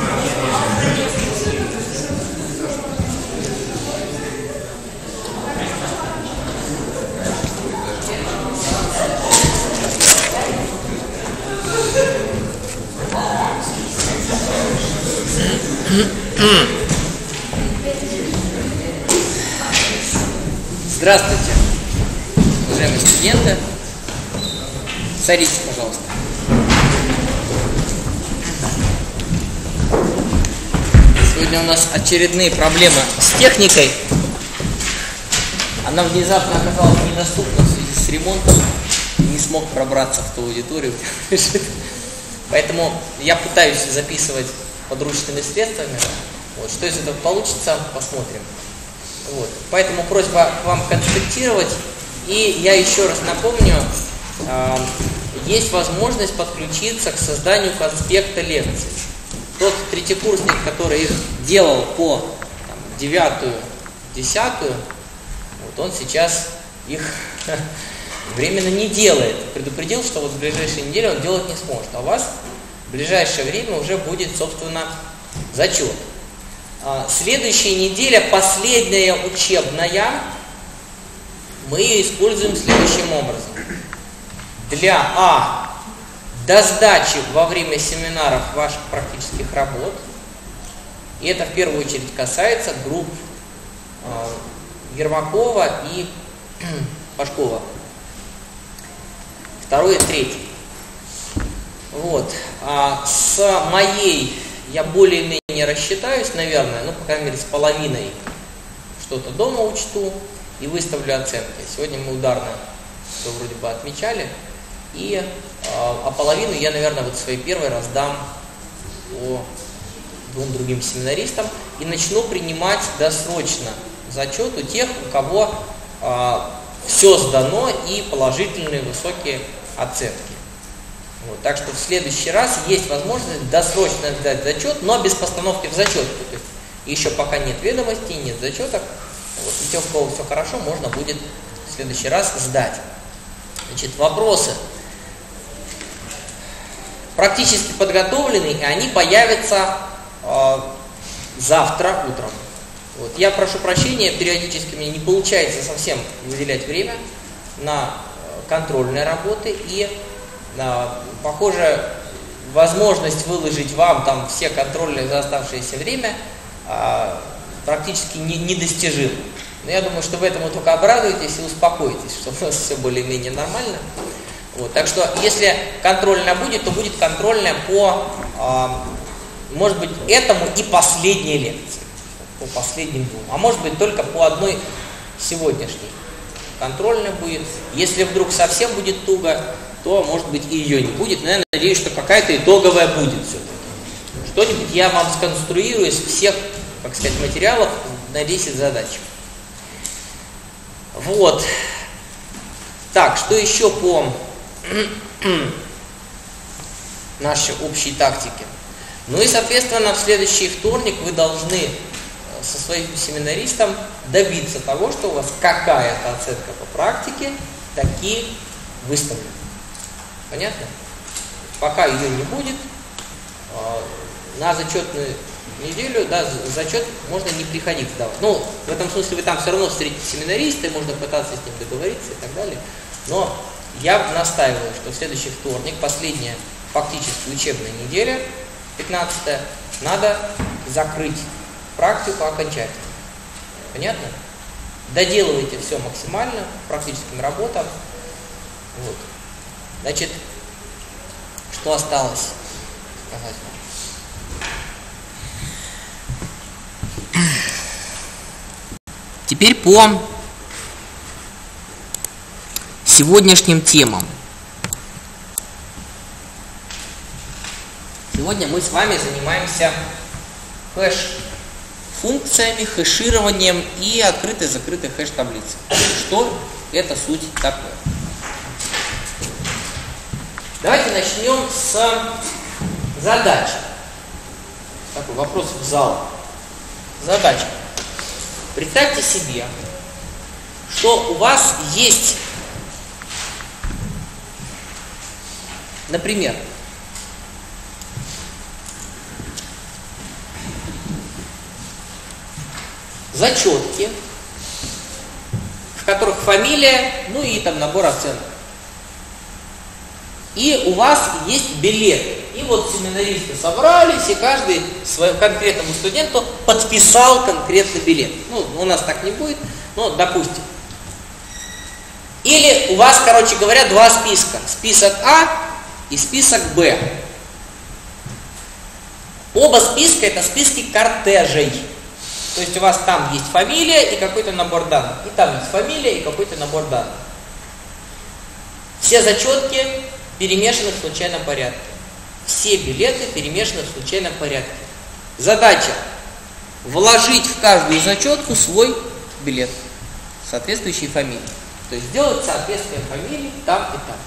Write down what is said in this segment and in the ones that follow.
Здравствуйте, уважаемые студенты. Садитесь, пожалуйста. Сегодня у нас очередные проблемы с техникой. Она внезапно оказалась недоступна в связи с ремонтом. Не смог пробраться в ту аудиторию. Поэтому я пытаюсь записывать подручными средствами. Вот, что из этого получится, посмотрим. Вот. Поэтому просьба к вам конспектировать. И я еще раз напомню, есть возможность подключиться к созданию конспекта лекций. Тот третьекурсник, который их делал по 9-ю, 10-ю, вот он сейчас их временно не делает. Предупредил, что вот в ближайшие недели он делать не сможет. А у вас в ближайшее время уже будет, собственно, зачет. Следующая неделя, последняя учебная, мы ее используем следующим образом. Для досдачи во время семинаров ваших практических работ, и это в первую очередь касается групп Ермакова и Пашкова. Второй и третий. Вот. С моей я более-менее рассчитаюсь, наверное, ну, по крайней мере, с половиной что-то дома учту и выставлю оценки. Сегодня мы ударно все вроде бы отмечали. И половину я, наверное, вот своей первой раздам по двум другим семинаристам и начну принимать досрочно зачет у тех, у кого все сдано и положительные высокие оценки. Вот, так что в следующий раз есть возможность досрочно сдать зачет, но без постановки в зачетку. То есть еще пока нет ведомостей, нет зачеток. Вот, и тех, у кого все хорошо, можно будет в следующий раз сдать. Значит, вопросы практически подготовлены, и они появятся завтра утром. Вот. Я прошу прощения, периодически мне не получается совсем выделять время на контрольные работы, и похоже, возможность выложить вам там все контрольные за оставшееся время практически недостижима. Но я думаю, что вы этому только обрадуетесь и успокоитесь, что у нас все более-менее нормально. Вот. Так что, если контрольная будет, то будет контрольная по, может быть, этому и последней лекции, по последним двум, а может быть, только по одной сегодняшней. Контрольная будет. Если вдруг совсем будет туго, то, может быть, и ее не будет. Но я надеюсь, что какая-то итоговая будет все-таки. Что-нибудь я вам сконструирую из всех, как сказать, материалов на 10 задач. Вот. Так, что еще по нашей общей тактике? Ну и, соответственно, в следующий вторник вы должны со своим семинаристом добиться того, что у вас какая-то оценка по практике таки выставлена. Понятно? Пока ее не будет, на зачетную неделю, да, зачет можно не приходить сдавать. Ну, в этом смысле вы там все равно встретите семинариста, можно пытаться с ним договориться и так далее. Но я настаиваю, что в следующий вторник, последняя фактически учебная неделя, 15-я, надо закрыть практику окончательно. Понятно? Доделывайте все максимально практическим работам. Вот. Значит, что осталось сказать вам? Теперь по сегодняшним темам. Сегодня мы с вами занимаемся хэш-функциями, хэшированием и открытой-закрытой хэш-таблицей. Что это суть такое? Давайте начнем с задач. Такой вопрос в зал. Задача. Представьте себе, что у вас есть, например, зачетки, в которых фамилия, ну и там набор оценок. И у вас есть билет. И вот семинаристы собрались, и каждый своему конкретному студенту подписал конкретный билет. Ну, у нас так не будет, но допустим. Или у вас, короче говоря, два списка. Список А и список Б. Оба списка это списки кортежей. То есть у вас там есть фамилия и какой-то набор данных. И там есть фамилия и какой-то набор данных. Все зачетки перемешаны в случайном порядке. Все билеты перемешаны в случайном порядке. Задача вложить в каждую зачетку свой билет, соответствующей фамилии. То есть сделать соответствие фамилии там и там.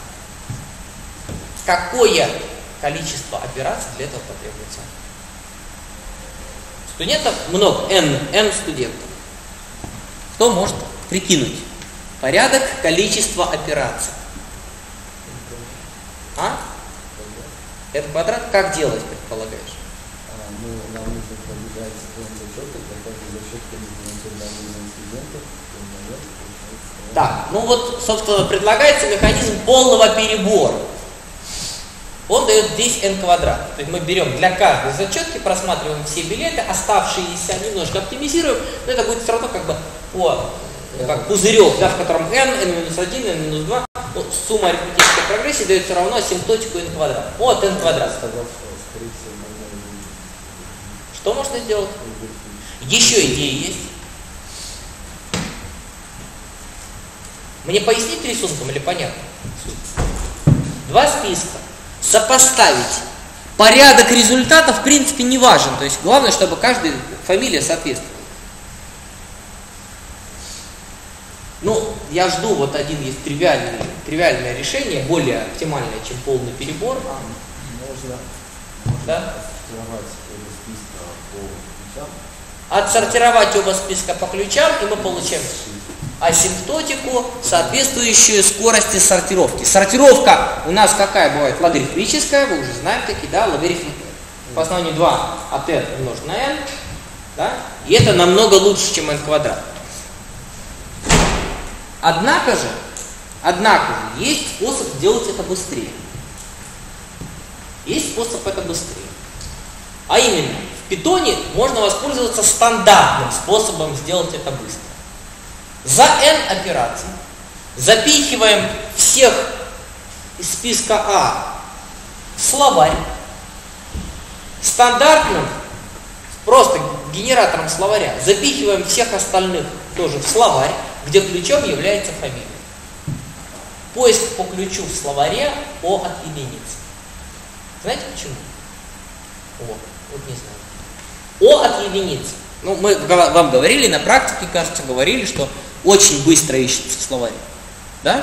Какое количество операций для этого потребуется? Студентов много, n студентов. Кто может прикинуть порядок количества операций? А? Это квадрат? Как делать, предполагаешь? Нам нужно пробежать зачеты, для каждой зачетки студентов. Так, ну вот, собственно, предлагается механизм полного перебора. Он дает здесь n квадрат. То есть мы берем для каждой зачетки, просматриваем все билеты, оставшиеся немножко оптимизируем, но это будет все равно как бы как пузырек, да, в котором n-1, n-2, вот, сумма арифметической прогрессии дает все равно асимптотику n квадрат. Вот n квадрат. Что можно сделать? Еще идеи есть. Мне пояснить рисунком или понятно? Два списка. Сопоставить. Порядок результатов в принципе не важен. То есть главное, чтобы каждая фамилия соответствовала. Ну, я жду, вот один есть тривиальное решение, более оптимальное, чем полный перебор. Можно да? Отсортировать оба списка по ключам. Отсортировать оба списка по ключам, и мы получаем асимптотику, соответствующую скорости сортировки. Сортировка у нас какая бывает? Логарифмическая, вы уже знаете такие, да? Логарифм по основанию 2 от n умножить на n, да? И это намного лучше, чем n квадрат. Однако же, есть способ сделать это быстрее. Есть способ это быстрее. А именно, в Python можно воспользоваться стандартным способом сделать это быстро. За n операций запихиваем всех из списка А в словарь. Стандартным, просто генератором словаря, запихиваем всех остальных тоже в словарь, где ключом является фамилия. Поиск по ключу в словаре O от единицы. Знаете почему? Вот не знаю. O от единицы. Ну, мы вам говорили, на практике, кажется, говорили, что очень быстро ищется в словаре. Да?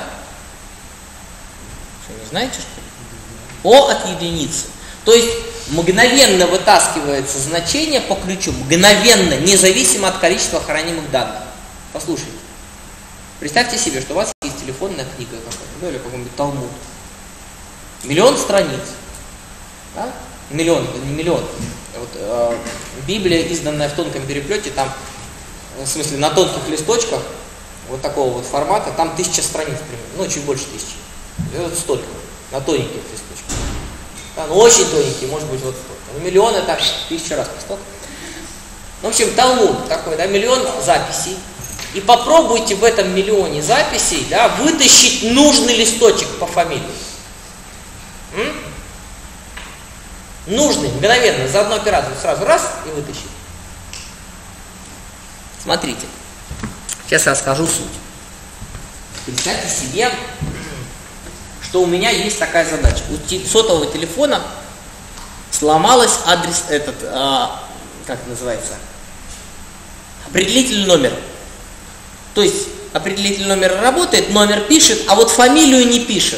Что, не знаете, что ли? O от единицы. То есть мгновенно вытаскивается значение по ключу, мгновенно, независимо от количества хранимых данных. Послушайте. Представьте себе, что у вас есть телефонная книга какая-то, ну или какой-нибудь Талмуд. 1 000 000 страниц. Да? Миллион, не миллион. Вот, Библия, изданная в тонком переплете, там, в смысле, на тонких листочках, вот такого вот формата, там 1000 страниц примерно, ну, чуть больше 1000. Вот столько, на тоненьких листочках. Да, ну, очень тоненькие, может быть, вот столько. Ну, миллион это 1000 раз по столько. В общем, Талмуд такой, да, 1 000 000 записей. И попробуйте в этом 1 000 000 записей, да, вытащить нужный листочек по фамилии. Нужный, мгновенно, за одну операцию сразу раз и вытащить. Смотрите, сейчас я расскажу суть. Представьте себе, что у меня есть такая задача. У сотового телефона сломалась адрес, как это называется, определительный номер. То есть определительный номер работает, номер пишет, а вот фамилию не пишет.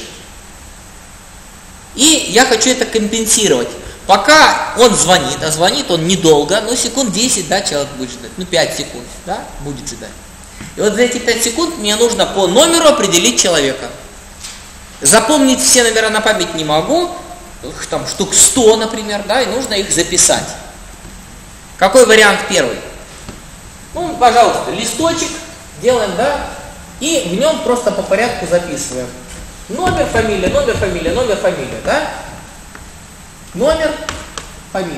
И я хочу это компенсировать. Пока он звонит, а звонит он недолго, но секунд 10, да, человек будет ждать, ну 5 секунд, да, будет ждать. И вот за эти 5 секунд мне нужно по номеру определить человека. Запомнить все номера на память не могу, их там штук 100, например, да, и нужно их записать. Какой вариант первый? Ну, пожалуйста, листочек делаем, да, и в нем просто по порядку записываем. Номер, фамилия, номер, фамилия, номер, фамилия, да? Номер, фамилия.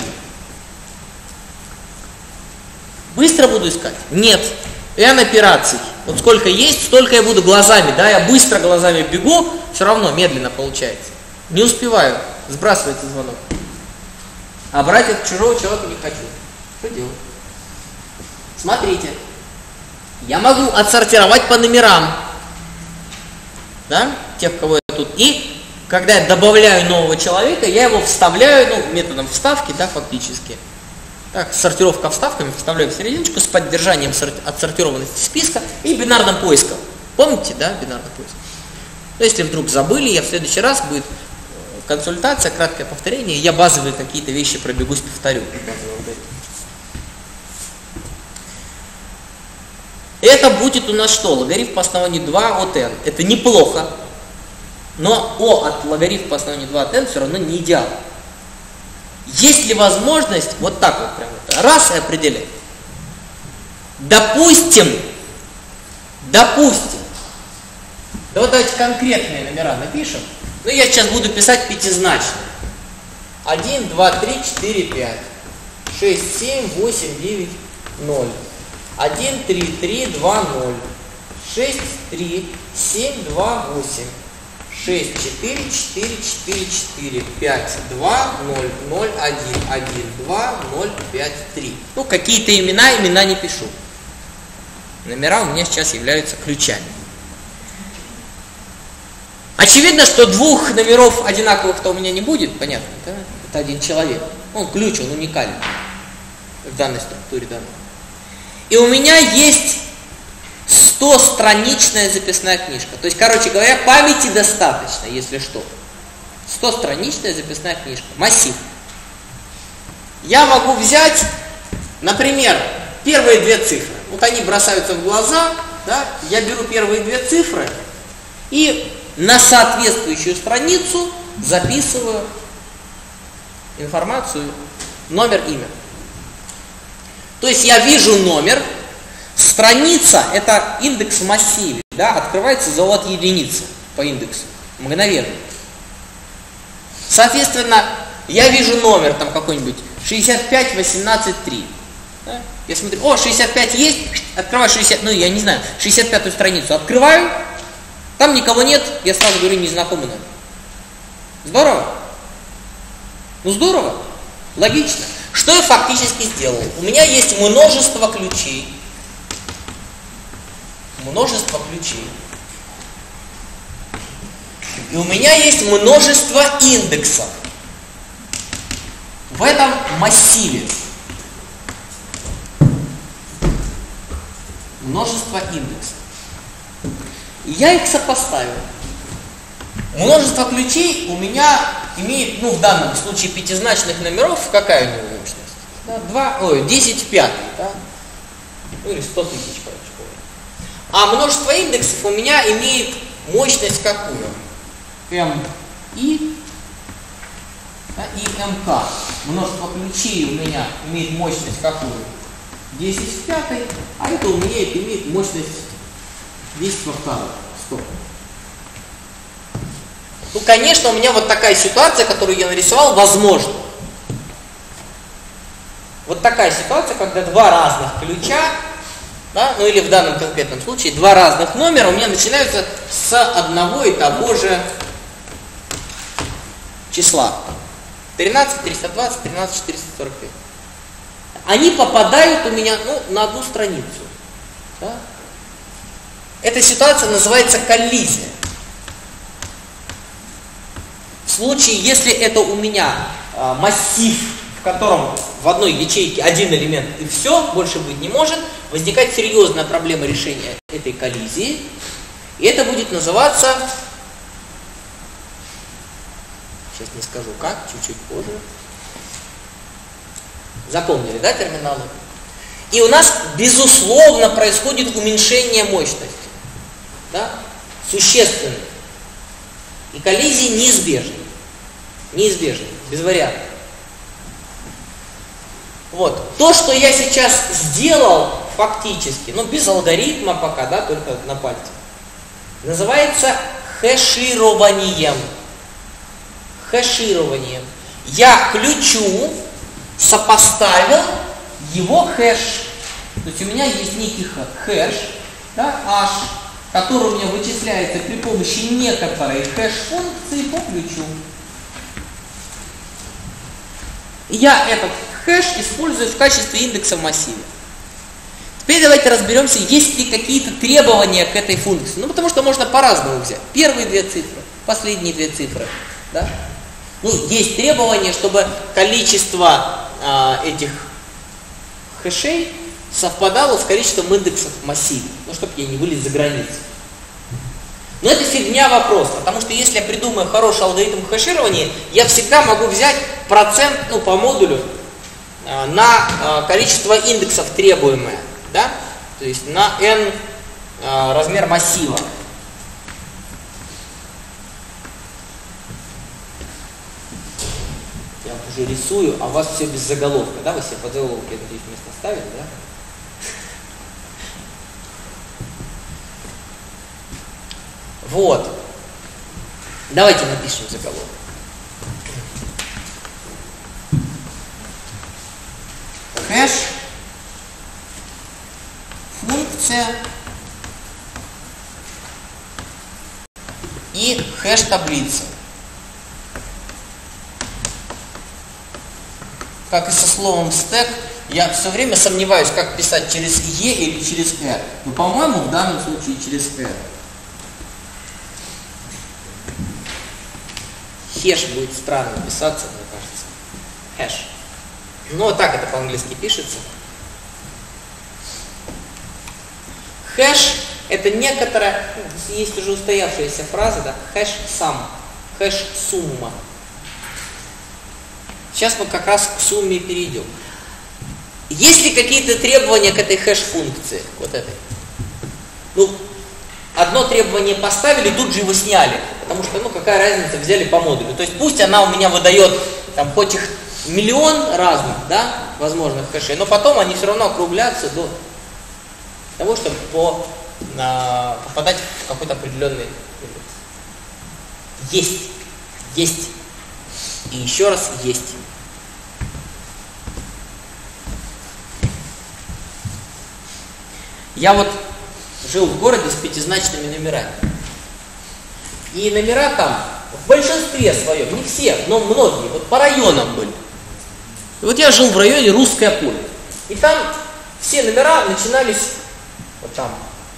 Быстро буду искать? Нет. Я на операции. Вот сколько есть, столько я буду глазами, да, я быстро глазами бегу, все равно медленно получается. Не успеваю, сбрасывается звонок. А брать от чужого человека не хочу. Что делать? Смотрите. Я могу отсортировать по номерам, да, тех, кого я тут. И когда я добавляю нового человека, я его вставляю, ну, методом вставки, да, фактически. Так, сортировка вставками, вставляю в серединочку с поддержанием отсортированности списка и бинарным поиском. Помните, да, бинарный поиск? Но если вдруг забыли, я в следующий раз будет консультация, краткое повторение, я базовые какие-то вещи пробегусь, повторю. Это будет у нас что? Логарифм по основанию 2 от n. Это неплохо, но o от логарифма по основанию 2 от n все равно не идеал. Есть ли возможность вот так вот прям раз и определять? Допустим, да вот давайте конкретные номера напишем. Ну, я сейчас буду писать пятизначные. 1, 2, 3, 4, 5, 6, 7, 8, 9, 0. 1, 3, 3, 2, 0. 6, 3, 7, 2, 8. 6, 4, 4, 4, 4, 5, 2, 0, 0, 1, 1, 2, 0, 5, 3. Ну, какие-то имена не пишу. Номера у меня сейчас являются ключами. Очевидно, что двух номеров одинаковых-то у меня не будет, понятно, да? Это один человек. Он ключ, он уникален в данной структуре данных. И у меня есть 100-страничная записная книжка. То есть, короче говоря, памяти достаточно, если что. 100-страничная записная книжка. Массив. Я могу взять, например, первые две цифры. Вот они бросаются в глаза, да? Я беру первые две цифры и на соответствующую страницу записываю информацию, номер, имя. То есть я вижу номер, страница – это индекс в массиве, да, открывается за от единицы по индексу, мгновенно. Соответственно, я вижу номер там какой-нибудь 65 18 3. Да? Я смотрю, о, 65 есть, открываю 60, ну я не знаю, 65-ю страницу открываю, там никого нет, я сразу говорю незнакомый номер. Здорово? Ну здорово, логично. Что я фактически сделал? У меня есть множество ключей. Множество ключей. И у меня есть множество индексов в этом массиве. Множество индексов. И я их сопоставил. Множество ключей у меня имеет, ну в данном случае пятизначных номеров, какая у него мощность? 10 в пятый, да? Ну или 100 тысяч, короче говоря. А множество индексов у меня имеет мощность какую? МИ, да, и МК. Множество ключей у меня имеет мощность какую? 10 в пятой, а это у меня имеет мощность 10 во второй. 100. Ну, конечно, у меня вот такая ситуация, которую я нарисовал, возможна. Вот такая ситуация, когда два разных ключа, да, ну или в данном конкретном случае два разных номера у меня начинаются с одного и того же числа. 13 320, 13 445. Они попадают у меня, ну, на одну страницу. Да? Эта ситуация называется коллизия. В случае, если это у меня массив, в котором в одной ячейке один элемент и все, больше быть не может, возникает серьезная проблема решения этой коллизии. И это будет называться, сейчас не скажу как, чуть-чуть позже. Запомнили, да, терминологию? И у нас, безусловно, происходит уменьшение мощности. Да? Существенно. И коллизии неизбежны. Неизбежны, без вариантов. Вот. То, что я сейчас сделал, фактически, ну без алгоритма пока, да, только на пальце, называется хэшированием. Хэшированием. Я ключу сопоставил его хэш. То есть у меня есть некий хэш, да, h, который у меня вычисляется при помощи некоторой хэш-функции по ключу. И я этот хэш использую в качестве индекса в массиве. Теперь давайте разберемся, есть ли какие-то требования к этой функции. Ну, потому что можно по-разному взять. Первые две цифры, последние две цифры. Да? Ну, есть требования, чтобы количество этих хэшей совпадало с количеством индексов в массиве. Ну, чтобы я не вылез за границу. Но это фигня вопрос, потому что если я придумаю хороший алгоритм хэширования, я всегда могу взять процент, ну, по модулю на количество индексов требуемое, да? То есть на n размер массива. Я уже рисую, а у вас все без заголовка, да? Вы себе под заголовок, я надеюсь, место ставили, да? Вот. Давайте напишем заголовок. Хэш, функция и хэш таблица. Как и со словом стек, я все время сомневаюсь, как писать через E или через R. Но, по-моему, в данном случае через R. Хэш будет странно писаться, мне кажется. Хэш. Ну, вот так это по-английски пишется. Хэш – это некоторая, есть уже устоявшаяся фраза, да, хэш-сам, хэш-сумма. Сейчас мы как раз к сумме перейдем. Есть ли какие-то требования к этой хэш-функции, вот этой? Ну, одно требование поставили, тут же его сняли, потому что, ну, какая разница, взяли по модулю. То есть пусть она у меня выдает, там, хоть их миллион разных, да, возможных хэшей, но потом они все равно округлятся до того, чтобы попадать в какой-то определенный индекс. Есть. И еще раз есть. Я вот жил в городе с пятизначными номерами. И номера там в большинстве своем, не все, но многие, вот по районам были. И вот я жил в районе Русское поле. И там все номера начинались вот там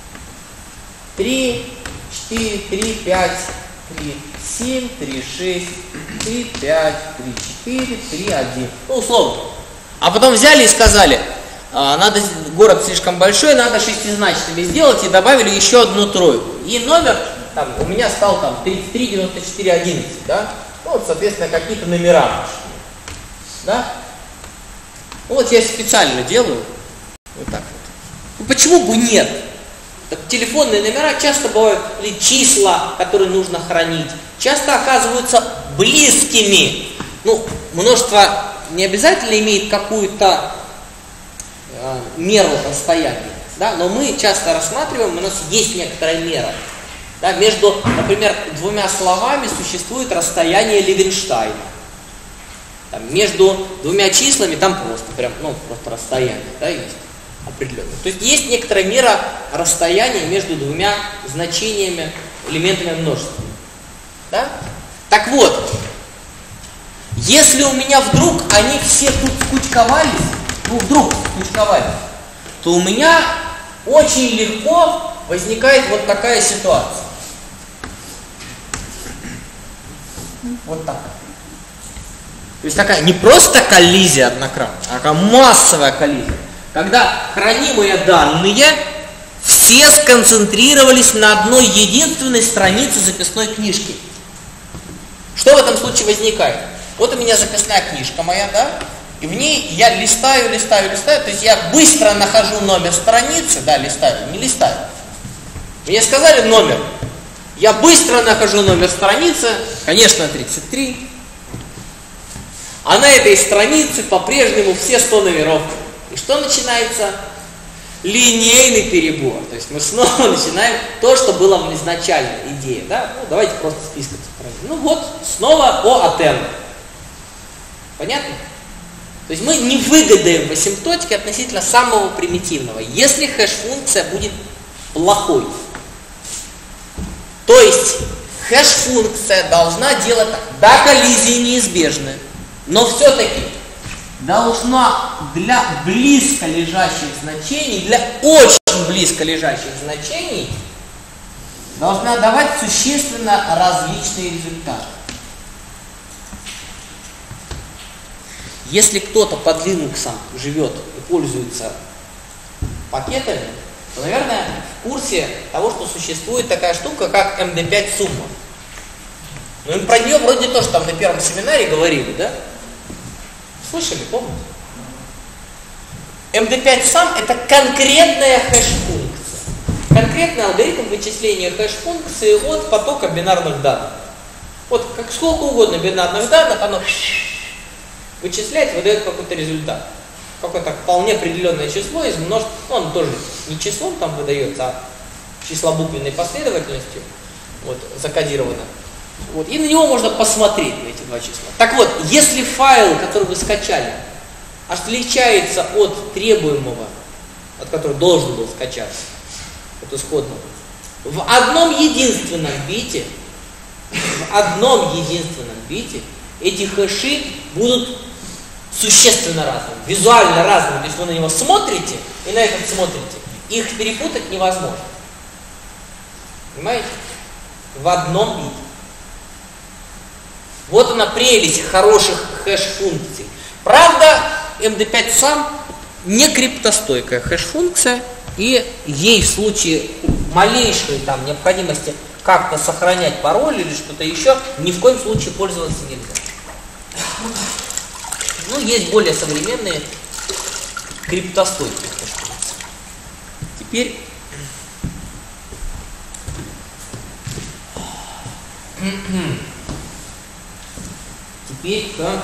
3, 4, 3, 5, 3, 7, 3, 6, 3, 5, 3, 4, 3, 1. Ну, условно. А потом взяли и сказали, надо, город слишком большой, надо шестизначными сделать, и добавили еще одну тройку. И номер там, у меня стал там 33, 94, 11, да? Ну, вот, соответственно, какие-то номера пошли. Да? Ну, вот я специально делаю. Вот так вот. Ну, почему бы нет? Так, телефонные номера часто бывают, или числа, которые нужно хранить, часто оказываются близкими. Ну, множество не обязательно имеет какую-то меру расстояния, да? Но мы часто рассматриваем, у нас есть некоторая мера. Да? Между, например, двумя словами существует расстояние Левенштейна. Там, между двумя числами там просто прям, ну, просто расстояние, да, есть определенное. То есть есть некоторая мера расстояния между двумя значениями, элементами множества. Да? Так вот, если у меня вдруг они все тут скучковались, то у меня очень легко возникает вот такая ситуация. Вот так. То есть такая не просто коллизия однократная, а такая массовая коллизия. Когда хранимые данные все сконцентрировались на одной единственной странице записной книжки. Что в этом случае возникает? Вот у меня записная книжка моя, да? И в ней я листаю, то есть я быстро нахожу номер страницы, да, листаю, не листаю. Мне сказали номер. Я быстро нахожу номер страницы, конечно, 33. А на этой странице по-прежнему все 100 номеров. И что начинается? линейный перебор. То есть мы снова начинаем то, что было в изначальной идее. Да? Ну, давайте просто списком справим. Ну вот, снова O от n. Понятно? То есть мы не выгадаем в асимптотике относительно самого примитивного, если хэш-функция будет плохой. То есть хэш-функция должна делать так. Да, коллизии неизбежны, но все-таки должна для близко лежащих значений, для очень близко лежащих значений, должна давать существенно различные результаты. Если кто-то под Linux живет и пользуется пакетами, то, наверное, в курсе того, что существует такая штука, как MD5 сумма. Ну и про нее вроде тоже там на первом семинаре говорили, да? Слышали, помните? MD5 сам это конкретная хэш-функция. Конкретный алгоритм вычисления хэш-функции от потока бинарных данных. Вот как сколько угодно бинарных данных, оно вычисляет, выдает какой-то результат. Какое-то вполне определенное число из множества, ну, оно тоже не числом там выдается, а числобуквенной последовательностью, вот, закодировано. Вот, и на него можно посмотреть, на эти два числа. Так вот, если файл, который вы скачали, отличается от требуемого, от которого должен был скачаться, от исходного, в одном единственном бите эти хэши будут существенно разными, визуально разными. То есть вы на него смотрите и на этот смотрите. Их перепутать невозможно. Понимаете? В одном бите. Вот она прелесть хороших хэш-функций. Правда, MD5 сам не криптостойкая хэш-функция, и ей в случае малейшей там необходимости как-то сохранять пароль или что-то еще, ни в коем случае пользоваться нельзя. Ну, есть более современные криптостойкие хэш-функции. Теперь как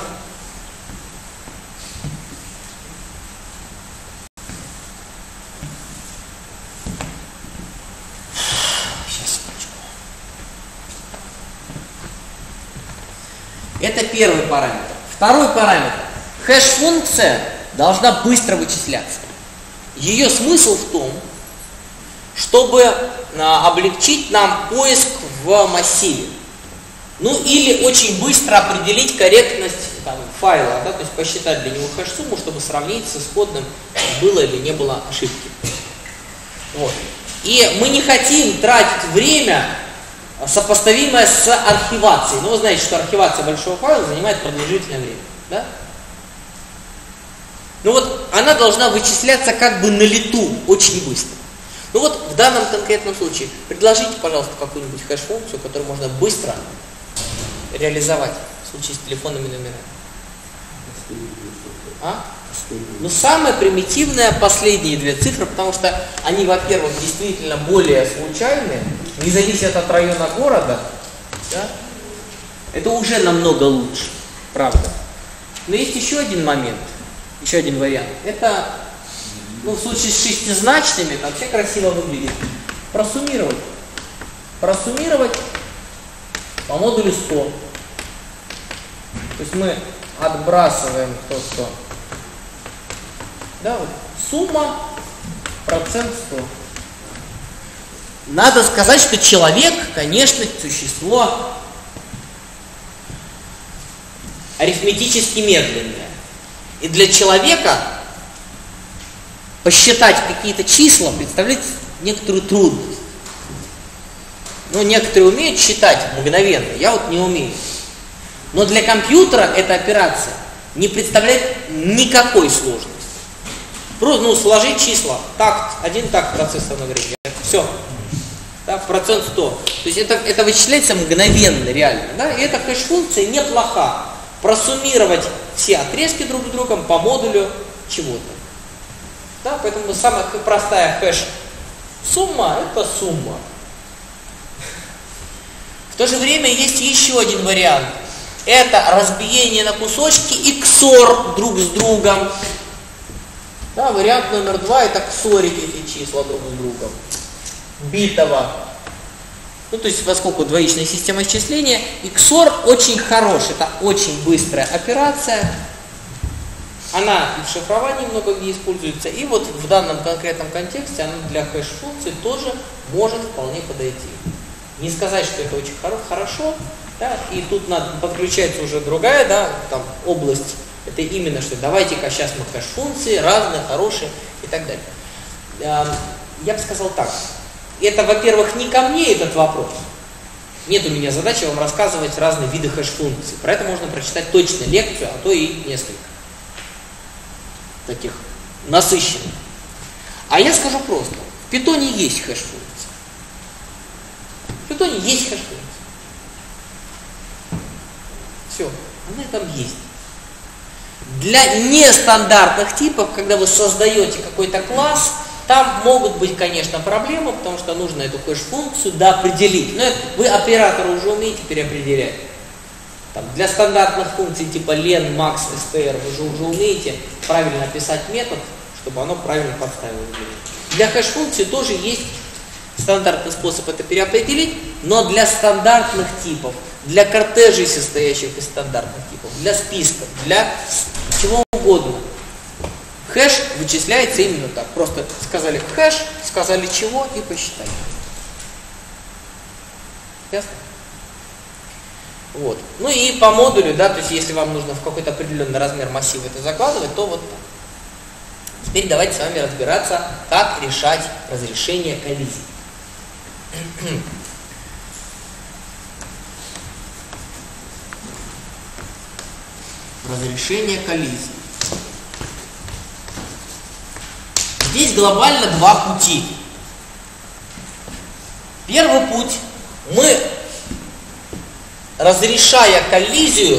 это первый параметр. Второй параметр. Хэш-функция должна быстро вычисляться. Ее смысл в том, чтобы облегчить нам поиск в массиве. Ну или очень быстро определить корректность там, файла, да, то есть посчитать для него хэш-сумму, чтобы сравнить с исходным, было или не было ошибки. Вот. И мы не хотим тратить время, сопоставимое с архивацией. Ну вы знаете, что архивация большого файла занимает продолжительное время. Да? Ну вот она должна вычисляться как бы на лету, очень быстро. Ну вот в данном конкретном случае предложите, пожалуйста, какую-нибудь хэш-функцию, которую можно быстро реализовать в случае с телефонными номерами. Ну самая примитивная последние две цифры, потому что они, во-первых, действительно более случайные, не зависят от района города. Да? Это уже намного лучше, правда. Но есть еще один момент, еще один вариант. Это, ну, в случае с шестизначными, там все красиво выглядит. Просуммировать. Просуммировать по модулю 100. То есть мы отбрасываем то, что... Да, вот, сумма, процент 100. Надо сказать, что человек, конечно, существо арифметически медленное. И для человека посчитать какие-то числа представляет некоторую трудность. Ну, некоторые умеют считать мгновенно, я вот не умею. Но для компьютера эта операция не представляет никакой сложности. Просто, ну, сложить числа, такт, один такт процессорного времени, все. Да, процент 100. То есть это вычисляется мгновенно, реально. Да? И эта хэш-функция неплоха. Просуммировать все отрезки друг с другом по модулю чего-то. Да? Поэтому самая простая хэш-сумма – это сумма. В то же время есть еще один вариант. Это разбиение на кусочки и XOR друг с другом. Да, вариант номер 2 это ксорить эти числа друг с другом. Битово. Ну, то есть, поскольку двоичная система исчисления, и XOR очень хорош, это очень быстрая операция. Она и в шифровании много где используется, и вот в данном конкретном контексте она для хэш-функции тоже может вполне подойти. Не сказать, что это очень хорошо, да, и тут подключается уже другая, да, там, область, это именно что давайте-ка сейчас мы хэш-функции, разные, хорошие и так далее. Я бы сказал так, это, во-первых, не ко мне этот вопрос. Нет у меня задачи вам рассказывать разные виды хэш-функций. Про это можно прочитать точно лекцию, а то и несколько. Таких насыщенных. А я скажу просто. В питоне есть хэш-функция. В питоне есть хэш-функция. Все. Она там есть. Для нестандартных типов, когда вы создаете какой-то класс, там могут быть, конечно, проблемы, потому что нужно эту хэш-функцию определить. Но вы операторы уже умеете переопределять. Там, для стандартных функций типа len, max, str вы же уже умеете правильно описать метод, чтобы оно правильно подставилось. Для хэш-функции тоже есть стандартный способ это переопределить, но для стандартных типов, для кортежей, состоящих из стандартных типов, для списков, для чего угодно, хэш вычисляется именно так. Просто сказали хэш, сказали чего и посчитали. Ясно? Вот. Ну и по модулю, да, то есть если вам нужно в какой-то определенный размер массива это закладывать, то вот так. Теперь давайте с вами разбираться, как решать разрешение коллизий. Разрешение коллизий. Здесь глобально два пути. Первый путь. Мы, разрешая коллизию,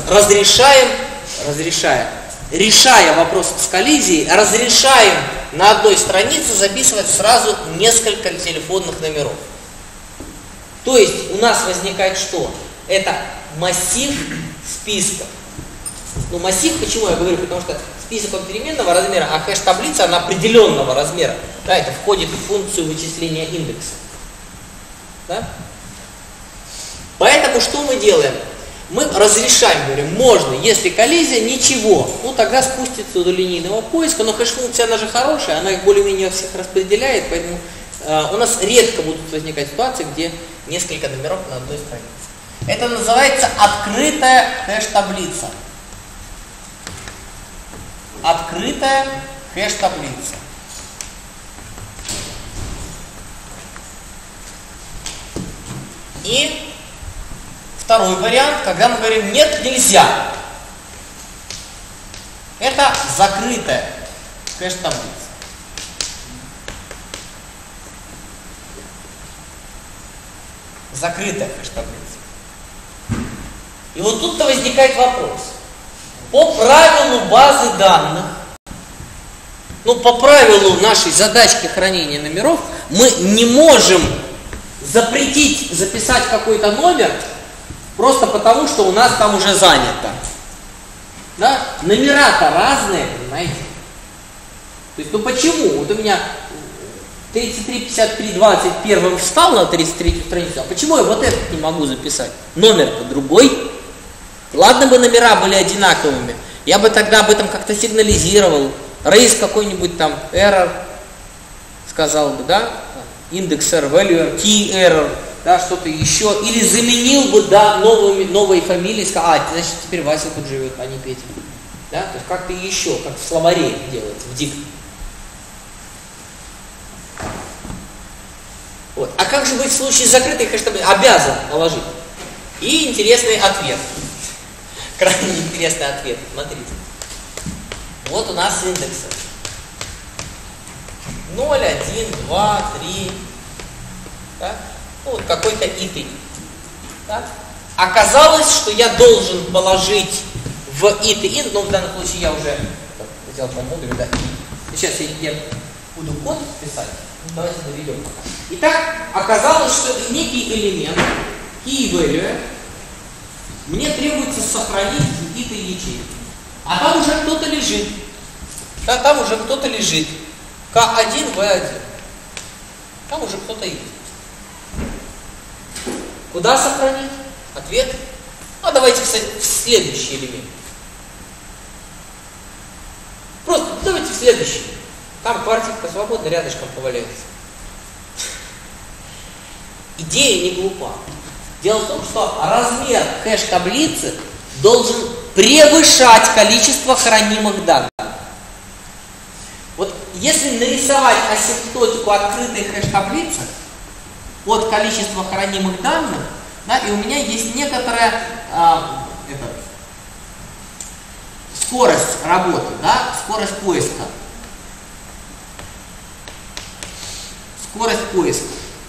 решая вопрос с коллизией, разрешаем на одной странице записывать сразу несколько телефонных номеров. То есть у нас возникает что? Это массив списков. Ну, массив, почему я говорю? Потому что список он переменного размера, а хэш-таблица она определенного размера. Да, это входит в функцию вычисления индекса. Да? Поэтому что мы делаем? Мы разрешаем, говорим, можно, если коллизия, ничего. Ну, тогда спустится до линейного поиска, но хэш-функция, она же хорошая, она их более-менее всех распределяет, поэтому у нас редко будут возникать ситуации, где несколько номеров на одной странице. Это называется открытая хэш-таблица. Открытая хэш-таблица. И второй вариант, когда мы говорим нет, нельзя. Это закрытая хэш-таблица. Закрытая хэш-таблица. И вот тут-то возникает вопрос. По правилу базы данных, ну по правилу нашей задачки хранения номеров, мы не можем запретить записать какой-то номер просто потому, что у нас там уже занято. Да? Номера-то разные, понимаете? То есть, ну почему? Вот у меня 33, 53, 20 первым встал на 33 страницу, а почему я вот этот не могу записать? Номер-то другой. Ладно бы номера были одинаковыми, я бы тогда об этом как-то сигнализировал. Raise какой-нибудь там error, сказал бы, да? Индекс error, value, key error, да, что-то еще. Или заменил бы, да, новой фамилией, сказал, значит теперь Вася тут живет, а не Петя. Да? То есть как-то еще, как в словаре делается, в дикт. Вот. А как же быть в случае закрытой хэш-таблицы? Обязан положить. И интересный ответ. Крайне интересный ответ. Смотрите. Вот у нас индексы. 0, 1, 2, 3. Да? Ну, вот какой-то ит. Да? Оказалось, что я должен положить в ит и int, но в данном случае я уже взял по модулю, да. Сейчас я буду код писать. Давайте доведем. Итак, оказалось, что некий элемент, key value, мне требуется сохранить в какие-то ячейки. А там уже кто-то лежит. Да, там уже кто-то лежит. К1, В1. Там уже кто-то есть. Куда сохранить? Ответ. А давайте, кстати, в следующий элемент. Просто давайте в следующий. Там квартирка свободна, рядышком поваляется. Идея не глупа. Дело в том, что размер хэш-таблицы должен превышать количество хранимых данных. Вот если нарисовать асимптотику открытой хэш-таблицы от количества хранимых данных, да, и у меня есть некоторая скорость работы, да, скорость поиска. Скорость поиска.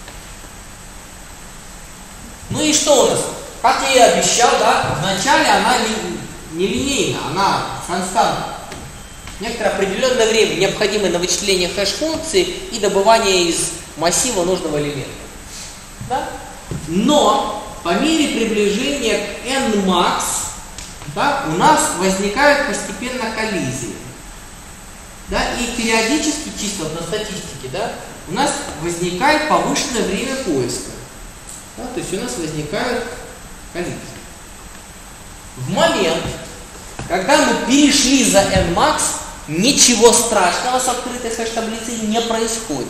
Ну и что у нас? Как я и обещал, да, вначале она нелинейна, она константна. Некоторое определенное время необходимо на вычисление хэш-функции и добывание из массива нужного элемента. Да? Но по мере приближения к nmax, да, у нас возникают постепенно коллизии. Да, и периодически, чисто на статистике, да, у нас возникает повышенное время поиска. Да, то есть у нас возникают коллизии. В момент, когда мы перешли за nmax, ничего страшного с открытой хэш-таблицей не происходит.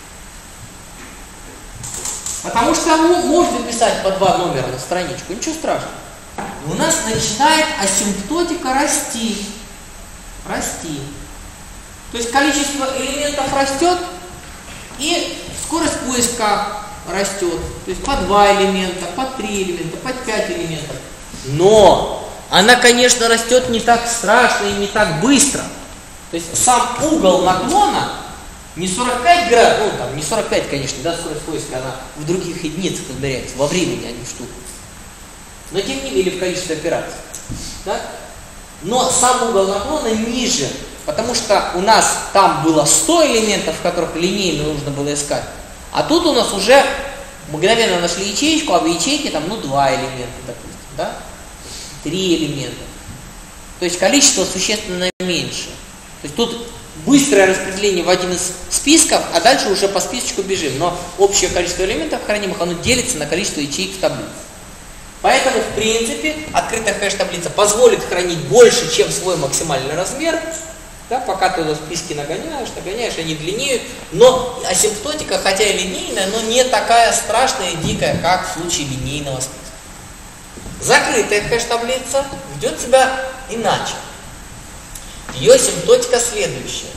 Потому что можно писать по 2 номера на страничку, ничего страшного. И у нас начинает асимптотика расти. Расти. То есть количество элементов растет, и скорость поиска растет. То есть по 2 элемента, по 3 элемента, по 5 элементов. Но она, конечно, растет не так страшно и не так быстро. То есть сам угол наклона не 45 градусов, ну там не 45, конечно, да, скорость поиска, она в других единицах измеряется, во времени, а не в штуках. Но тем не менее в количестве операций. Да? Но сам угол наклона ниже, потому что у нас там было 100 элементов, в которых линейно нужно было искать. А тут у нас уже мгновенно нашли ячейку, а в ячейке там, 2 элемента, допустим, да? 3 элемента. То есть количество существенно меньше. То есть тут быстрое распределение в один из списков, а дальше уже по списочку бежим. Но общее количество элементов хранимых, оно делится на количество ячеек в таблице. Поэтому, в принципе, открытая хэш-таблица позволит хранить больше, чем свой максимальный размер. Да, пока ты в списке нагоняешь, они длиннеют. Но асимптотика, хотя и линейная, но не такая страшная и дикая, как в случае линейного списка. Закрытая хэш-таблица ведет себя иначе. Ее асимптотика следующая.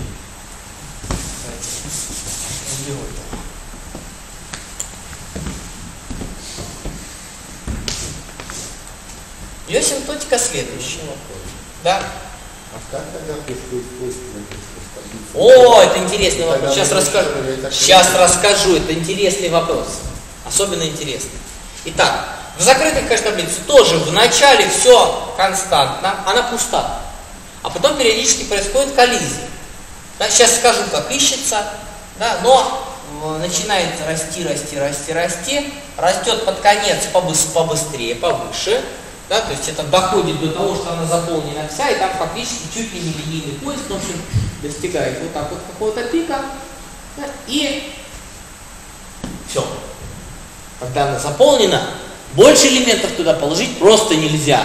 Ее асимптотика следующая. Да? А как тогда происходит поиск на таблице? О, это интересный вопрос. Сейчас расскажу. Это интересный вопрос. Особенно интересный. Итак, в закрытой хэш-таблице тоже в начале все константно, она пуста. А потом периодически происходит коллизия. Да, сейчас скажу, как ищется, да, но начинает расти, растет под конец побыстрее, повыше. Да, то есть это доходит до того, что она заполнена вся, и там фактически чуть ли не линейный поиск, в общем, достигает вот так вот какого-то пика, да, и все. Когда она заполнена, больше элементов туда положить просто нельзя.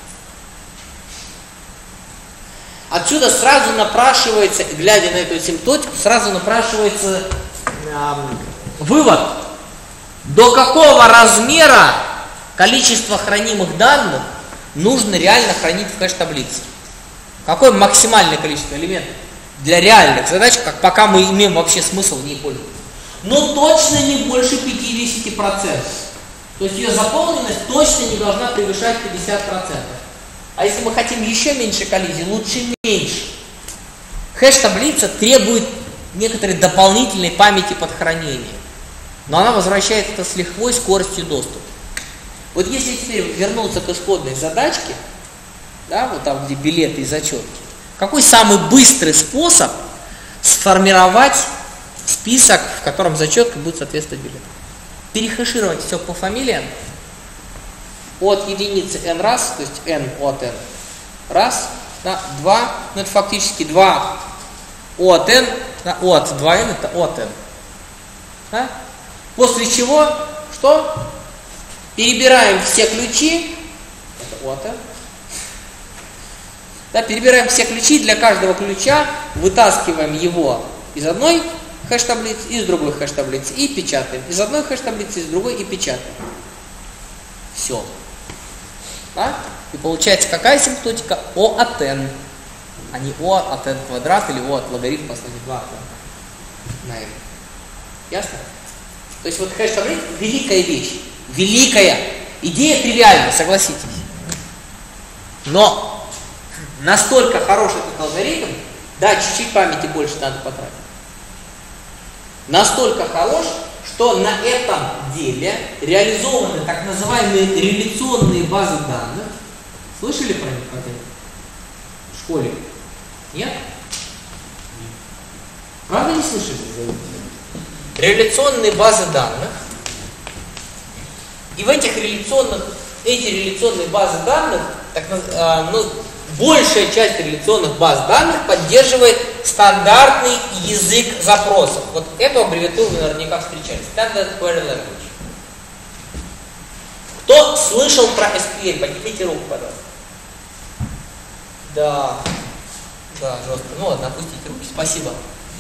Отсюда сразу напрашивается, глядя на эту асимптотику, сразу напрашивается вывод, до какого размера количество хранимых данных нужно реально хранить в хэш-таблице. Какое максимальное количество элементов для реальных задач, как пока мы имеем вообще смысл в ней пользоваться. Но точно не больше 50%. То есть ее заполненность точно не должна превышать 50%. А если мы хотим еще меньше коллизий, лучше меньше. Хэш-таблица требует некоторой дополнительной памяти под хранение. Но она возвращает это с лихвой скоростью доступа. Вот если теперь вернуться к исходной задачке, да, вот там, где билеты и зачетки, какой самый быстрый способ сформировать список, в котором зачетка будет соответствовать билету? Перехэшировать все по фамилиям от единицы n раз, то есть n от n раз, да, 2, ну это фактически 2 O от n, да, O от 2n это O от n. Да? После чего, что? Перебираем все ключи, это O от n. Да, перебираем все ключи, для каждого ключа вытаскиваем его из одной хэш-таблицы, из другой хэш-таблицы и печатаем. Из одной хэш-таблицы, из другой и печатаем. Все. Да? И получается какая симптотика? O от n, а не O от n квадрат или O от логарифма последних 2 от n на n. Ясно? То есть вот хэш-таблица – великая вещь. Великая. Идея тривиальна, согласитесь. Но настолько хороший этот алгоритм, да, чуть-чуть памяти больше надо потратить. Настолько хорош, что на этом деле реализованы так называемые реляционные базы данных. Слышали про них когда-нибудь? В школе? Нет? Правда не слышали? Реляционные базы данных. И в эти реляционные базы данных, большая часть реляционных баз данных поддерживает стандартный язык запросов. Вот эту аббревиатуру вы наверняка встречали. Standard Query Language. Кто слышал про SQL? Поднимите руку, пожалуйста. Да, жестко. Ну ладно, опустите руки. Спасибо.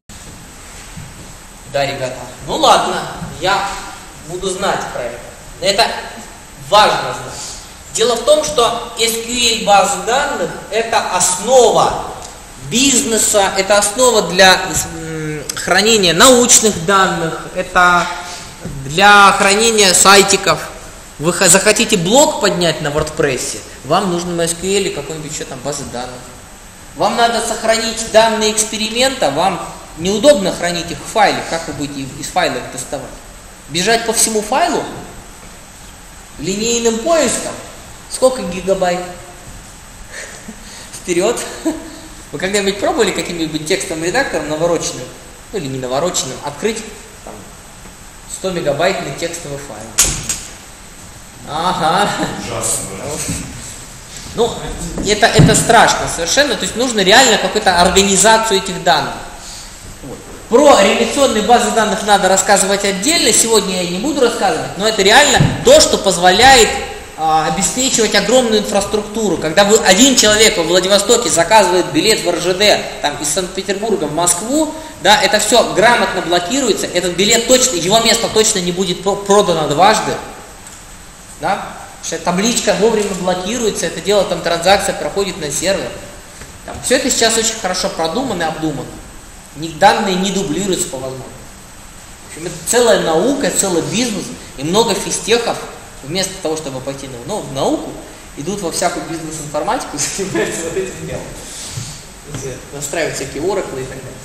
Да, ребята. Ну ладно, я буду знать про это. Это важно знать. Дело в том, что SQL базы данных – это основа бизнеса, это основа для хранения научных данных, это для хранения сайтиков. Вы захотите блог поднять на WordPress, вам нужно на SQL или какой-нибудь еще там базы данных. Вам надо сохранить данные эксперимента, вам неудобно хранить их в файле, как вы будете из файла их доставать? Бежать по всему файлу? Линейным поиском? Сколько гигабайт? Вперед! Вы когда-нибудь пробовали каким-нибудь текстовым редактором навороченным, ну или не навороченным, открыть там, 100 мегабайтный текстовый файл? Ага. Ужасно. Ну, это страшно совершенно, то есть нужно реально какую-то организацию этих данных. Вот. Про реляционные базы данных надо рассказывать отдельно, сегодня я не буду рассказывать, но это реально то, что позволяет обеспечивать огромную инфраструктуру. Когда один человек во Владивостоке заказывает билет в РЖД там, из Санкт-Петербурга в Москву, да, это все грамотно блокируется, этот билет точно, его место точно не будет продано дважды. Да? Потому что табличка вовремя блокируется, это дело, там транзакция проходит на сервер. Там, все это сейчас очень хорошо продумано и обдумано. Данные не дублируются по возможности. В общем, это целая наука, целый бизнес, и много физтехов вместо того, чтобы пойти в науку, идут во всякую бизнес-информатику и занимаются вот этим делом. Настраивают всякие Oracle и так далее.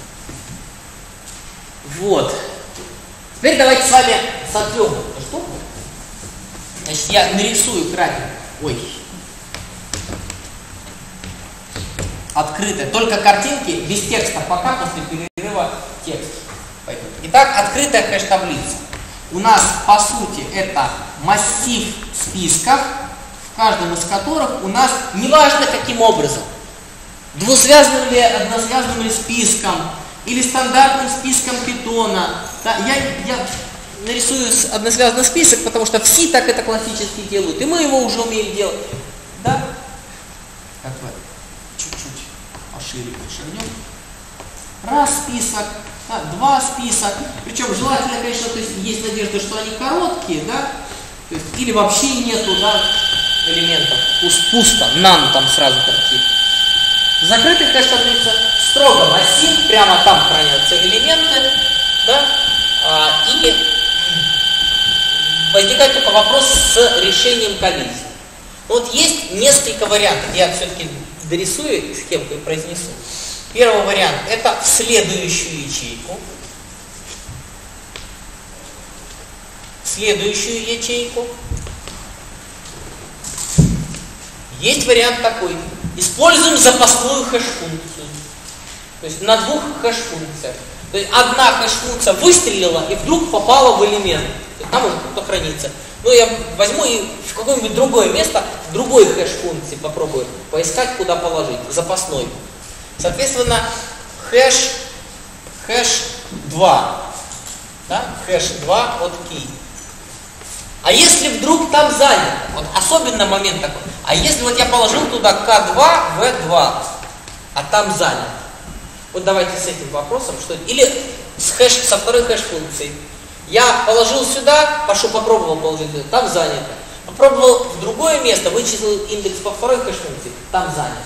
Вот. Теперь давайте с вами сотрем эту штуку. Значит, я нарисую кратенько. Ой. Открытая. Только картинки, без текста, пока после перерыва текст пойдет. Итак, открытая хэш-таблица. У нас, по сути, это массив списков, в каждом из которых у нас, неважно каким образом, двусвязанным или односвязанным ли списком, или стандартным списком питона. Да, я нарисую односвязанный список, потому что все так это классически делают, и мы его уже умеем делать. Да? Как бы чуть-чуть пошире шагнем. Раз список, да, два список. Причем желательно, конечно, то есть надежда, что они короткие, да? То есть, или вообще нету, да, элементов. Пусто, none там сразу торчит. В закрытых хэш-таблицах строго массив, прямо там хранятся элементы, да? И возникает только вопрос с решением коллизии. Вот есть несколько вариантов. Я все-таки дорисую схемку и произнесу. Первый вариант – это в следующую ячейку. Следующую ячейку. Есть вариант такой. Используем запасную хэш-функцию. То есть на двух хэш-функциях. То есть одна хэш-функция выстрелила и вдруг попала в элемент. Там может кто-то хранится. Ну, я возьму и в какое-нибудь другое место, другой хэш-функции попробую поискать, куда положить. Запасной. Соответственно, хэш хэш 2. Да? Хэш 2 от key. А если вдруг там занято, вот особенно момент такой, а если вот я положил туда К2, В2, а там занято. Вот давайте с этим вопросом, что или со второй хэш-функцией. Я положил сюда, попробовал положить сюда, там занято. Попробовал в другое место, вычислил индекс по второй хэш-функции, там занято.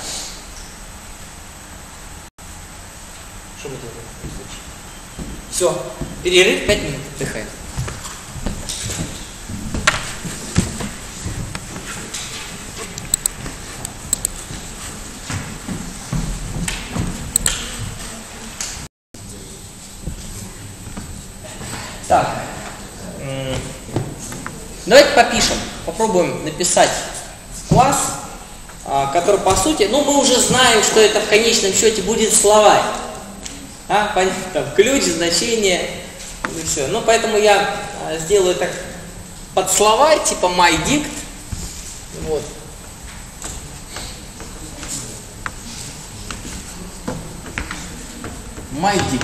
Что мы делаем в этом случае? Все, перерыв 5 минут, отдыхаем. Так, давайте попробуем написать класс, который по сути, ну мы уже знаем, что это в конечном счете будет словарь. Понятно, там, ключ, значение, и все. Ну поэтому я сделаю так под словарь, типа myDict. Вот. myDict.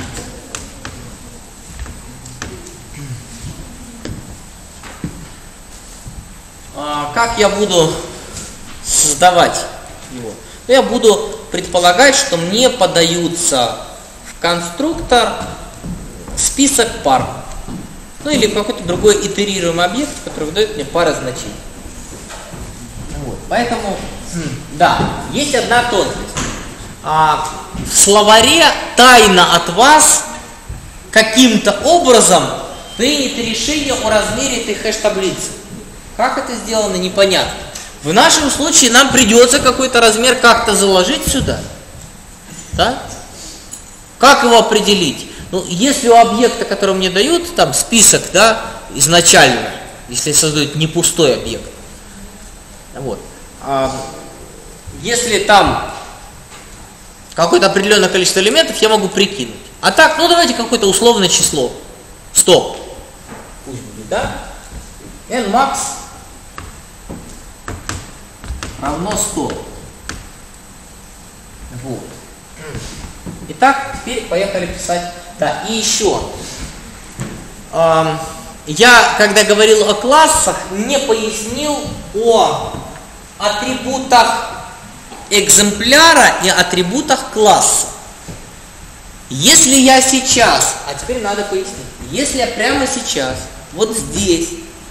Как я буду создавать его? Я буду предполагать, что мне подаются в конструктор список пар. Ну или какой-то другой итерируемый объект, который выдает мне пары значений. Вот. Поэтому, да, есть одна тонкость. В словаре тайно от вас каким-то образом принято решение о размере этой хэш-таблицы. Как это сделано, непонятно. В нашем случае нам придется какой-то размер как-то заложить сюда. Да? Как его определить? Ну, если у объекта, который мне дают, там список, да, изначально, если создают не пустой объект. Вот. Если там какое-то определенное количество элементов, я могу прикинуть. А так, ну давайте какое-то условное число. 100. Пусть будет, да? nmax равно 100. Вот. Итак, теперь поехали писать. Да, и еще. Я, когда говорил о классах, не пояснил о атрибутах экземпляра и атрибутах класса. Если я сейчас, а теперь надо пояснить, если я прямо сейчас, вот здесь,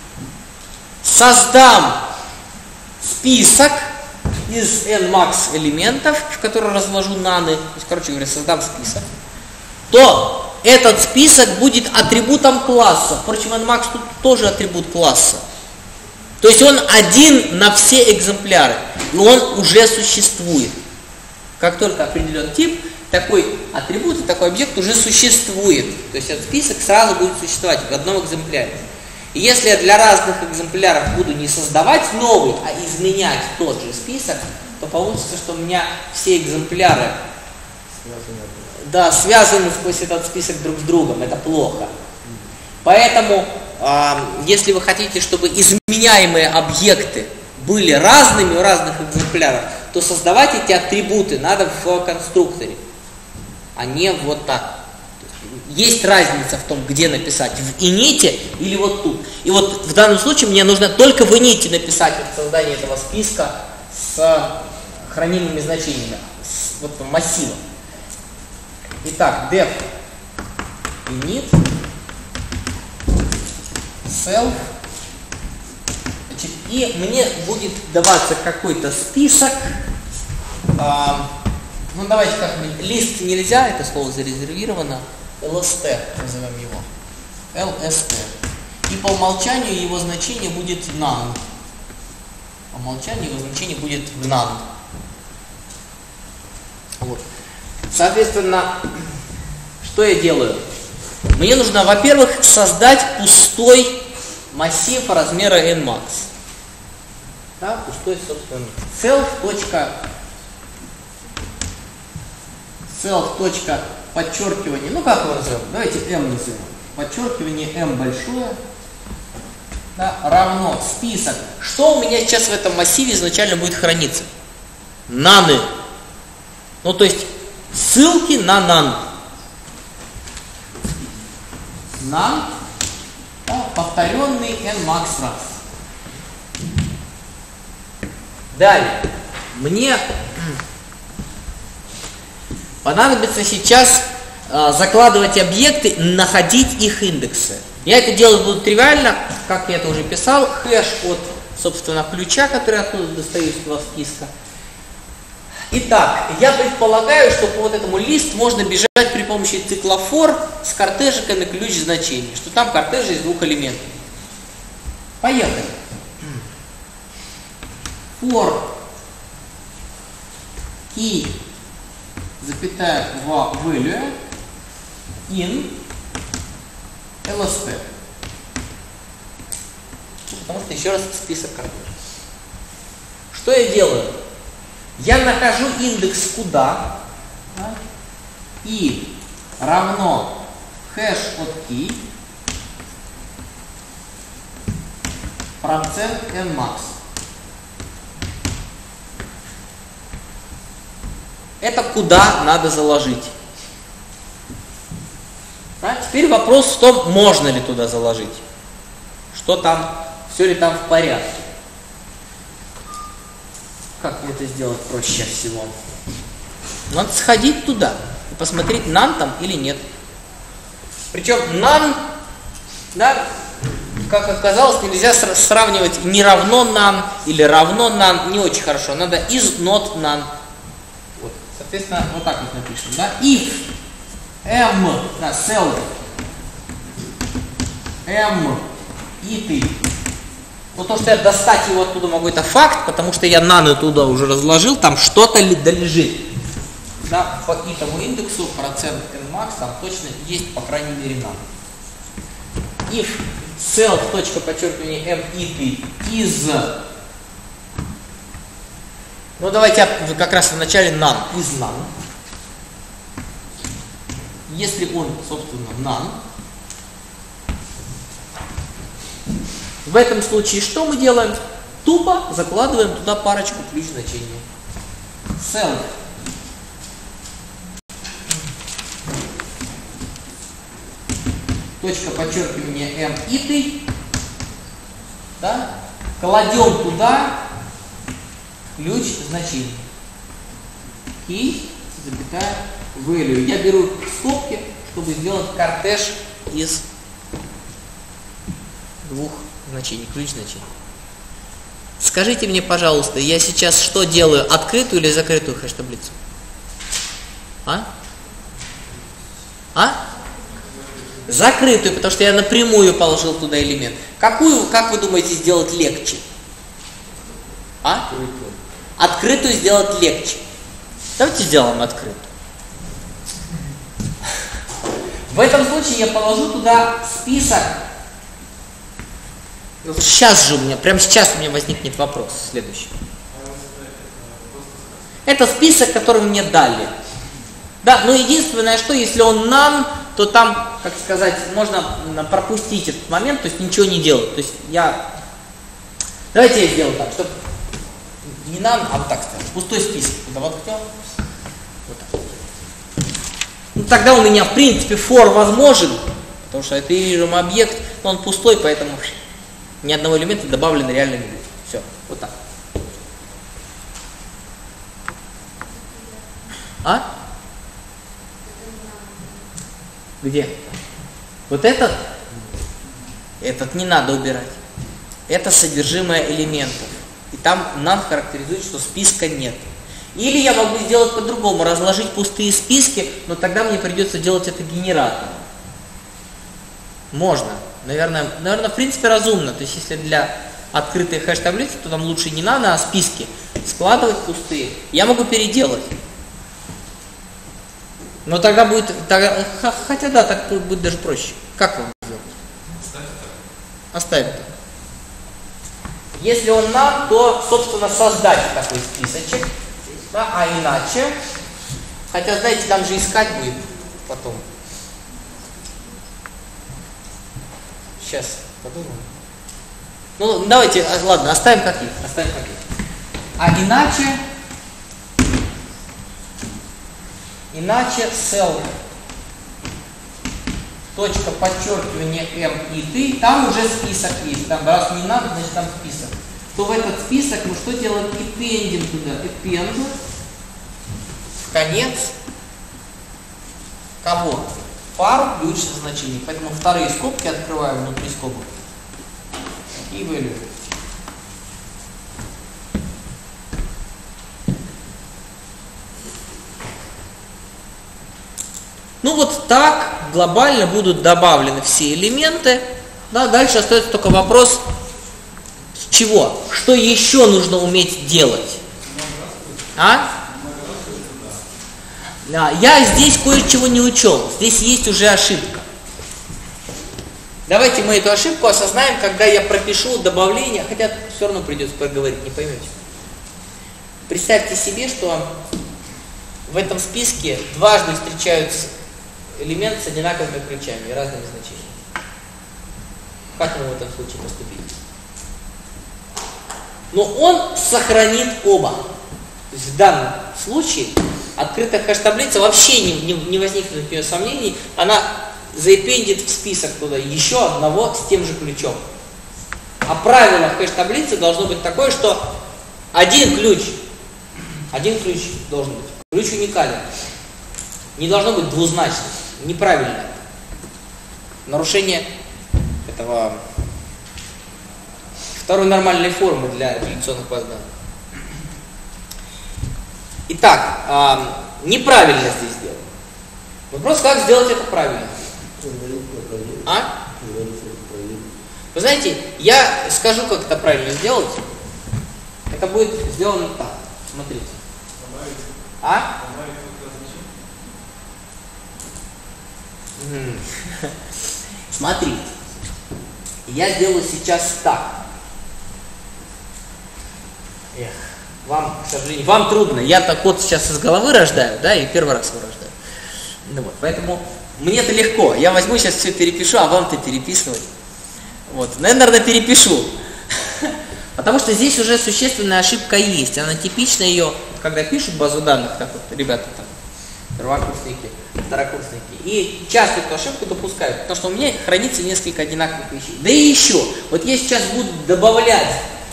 создам список из nmax элементов, в который разложу наны, то есть, короче говоря, создам список, то этот список будет атрибутом класса. Впрочем, nmax тут тоже атрибут класса. То есть он один на все экземпляры, и он уже существует. Как только определен тип, такой атрибут и такой объект уже существует. То есть этот список сразу будет существовать в одном экземпляре. И если я для разных экземпляров буду не создавать новый, а изменять тот же список, то получится, что у меня все экземпляры связаны сквозь этот список друг с другом. Это плохо. Поэтому, если вы хотите, чтобы изменяемые объекты были разными у разных экземпляров, то создавать эти атрибуты надо в конструкторе, а не вот так. Есть разница в том, где написать, в init или вот тут. И вот в данном случае мне нужно только в init написать создание этого списка с хранимыми значениями, с вот массивом. Итак, def init self. Значит, и мне будет даваться какой-то список. Ну давайте как-нибудь. Лист нельзя, это слово зарезервировано. LST назовем его. LST. И по умолчанию его значение будет none. По умолчанию его значение будет none. Вот. Соответственно, что я делаю? Мне нужно, во-первых, создать пустой массив размера nmax. Да, пустой, собственно. Self. Подчеркивание, ну как его назовем? Давайте m назовем. Подчеркивание m большое, да, равно список. Что у меня сейчас в этом массиве изначально будет храниться? Наны. Ну то есть ссылки на none. none, да, повторенный nmax раз. Далее. Мне понадобится сейчас закладывать объекты, находить их индексы. Я это делать буду тривиально, как я это уже писал, хэш от, собственно, ключа, который оттуда достаю из этого списка. Итак, я предполагаю, что по вот этому лист можно бежать при помощи цикла for с кортежиками ключ значений, что там кортежи из двух элементов. Поехали. For key, запятая value in LSP. Потому что еще раз список кортежей. Что я делаю? Я нахожу индекс куда, да, и равно хэш от key процент nmax. Это куда надо заложить. Да? Теперь вопрос в том, можно ли туда заложить. Что там, все ли там в порядке. Как мне это сделать проще всего? Надо сходить туда и посмотреть, none там или нет. Причем none, да, как оказалось, нельзя сравнивать не равно none или равно none, не очень хорошо. Надо is not none. Вот. Соответственно, вот так вот напишем. Да? If m, да, self m и ты. Но то, что я достать его оттуда могу, это факт, потому что я none туда уже разложил, там что-то долежит. Да, по этому индексу процент nmax там точно есть, по крайней мере, none. If self, точка, подчеркивание, m и ты, is, ну давайте как раз в начале none, is none. Если он, собственно, none, в этом случае что мы делаем? Тупо закладываем туда парочку ключ значений. Self точка, подчеркивание, m и ты, да? Кладем туда ключ значений. И, запятая, value. Я беру скобки, чтобы сделать кортеж из двух значений, ключ значений. Скажите мне, пожалуйста, я сейчас что делаю? Открытую или закрытую хэш-таблицу? А? Закрытую, потому что я напрямую положил туда элемент. Какую, как вы думаете, сделать легче? Открытую сделать легче. Давайте сделаем открытую. В этом случае я положу туда список. Сейчас же у меня, прямо сейчас у меня возникнет вопрос следующий. Это список, который мне дали. Да, но единственное, что если он none, то там, как сказать, можно пропустить этот момент, то есть ничего не делать. То есть давайте я сделаю так, чтобы не none, а вот так ставить. Пустой список. Куда вот хотел? Вот так. Ну, тогда у меня, в принципе, for возможен, потому что это итерируемый объект, но он пустой, поэтому ни одного элемента добавлено реально не будет. Все, вот так. Где? Вот этот не надо убирать. Это содержимое элементов. И там none характеризует, что списка нет. Или я могу сделать по-другому, разложить пустые списки, но тогда мне придется делать это генератором. Можно. Наверное, в принципе, разумно. То есть, если для открытой хэш-таблицы, то там лучше не none, а списки складывать пустые. Я могу переделать. Но тогда будет, хотя да, так будет даже проще. Как вам сделать? Оставим так. Если он none, то, собственно, создать такой списочек. Да, а иначе, хотя, знаете, там же искать будет потом. Сейчас подумаем. Ну, давайте, ладно, оставим как есть. А иначе self точка подчеркивание m и ты, там уже список есть. Там раз не надо, значит там список. То в этот список мы что делаем? Appendим туда. Append. Конец. Кого? Пару ключ значений. Поэтому вторые скобки открываем внутри скобок. И value. Ну вот так глобально будут добавлены все элементы. Да, дальше остается только вопрос, чего? Что еще нужно уметь делать? А? Да, я здесь кое-чего не учел. Здесь есть уже ошибка. Давайте мы эту ошибку осознаем, когда я пропишу добавление, хотя все равно придется поговорить, не поймете. Представьте себе, что в этом списке дважды встречаются элементы с одинаковыми ключами и разными значениями. Как мы в этом случае поступить? Но он сохранит оба. То есть в данном случае открытая хэш-таблица вообще не возникнет у нее сомнений, она заэппендит в список туда еще одного с тем же ключом. А правило хэш-таблицы должно быть такое, что один ключ должен быть. Ключ уникален. Не должно быть двузначным. Неправильно. Нарушение этого второй нормальной формы для реляционных баз данных. Итак, неправильно здесь сделано. Вопрос, как сделать это правильно? А? Вы знаете, я скажу, как это правильно сделать. Это будет сделано так. Смотрите. А? Смотрите. Я сделаю сейчас так. Эх, вам, к сожалению, вам трудно. Я-то код сейчас из головы рождаю, да, и первый раз его рождаю. Ну вот, поэтому мне-то легко. Я возьму сейчас все перепишу, а вам-то переписывать. Вот, наверное, перепишу. Потому что здесь уже существенная ошибка есть. Она типична ее, когда пишут базу данных, так вот, ребята там, первокурсники, второкурсники, и часто эту ошибку допускают, потому что у меня хранится несколько одинаковых вещей. Да и еще, вот я сейчас буду добавлять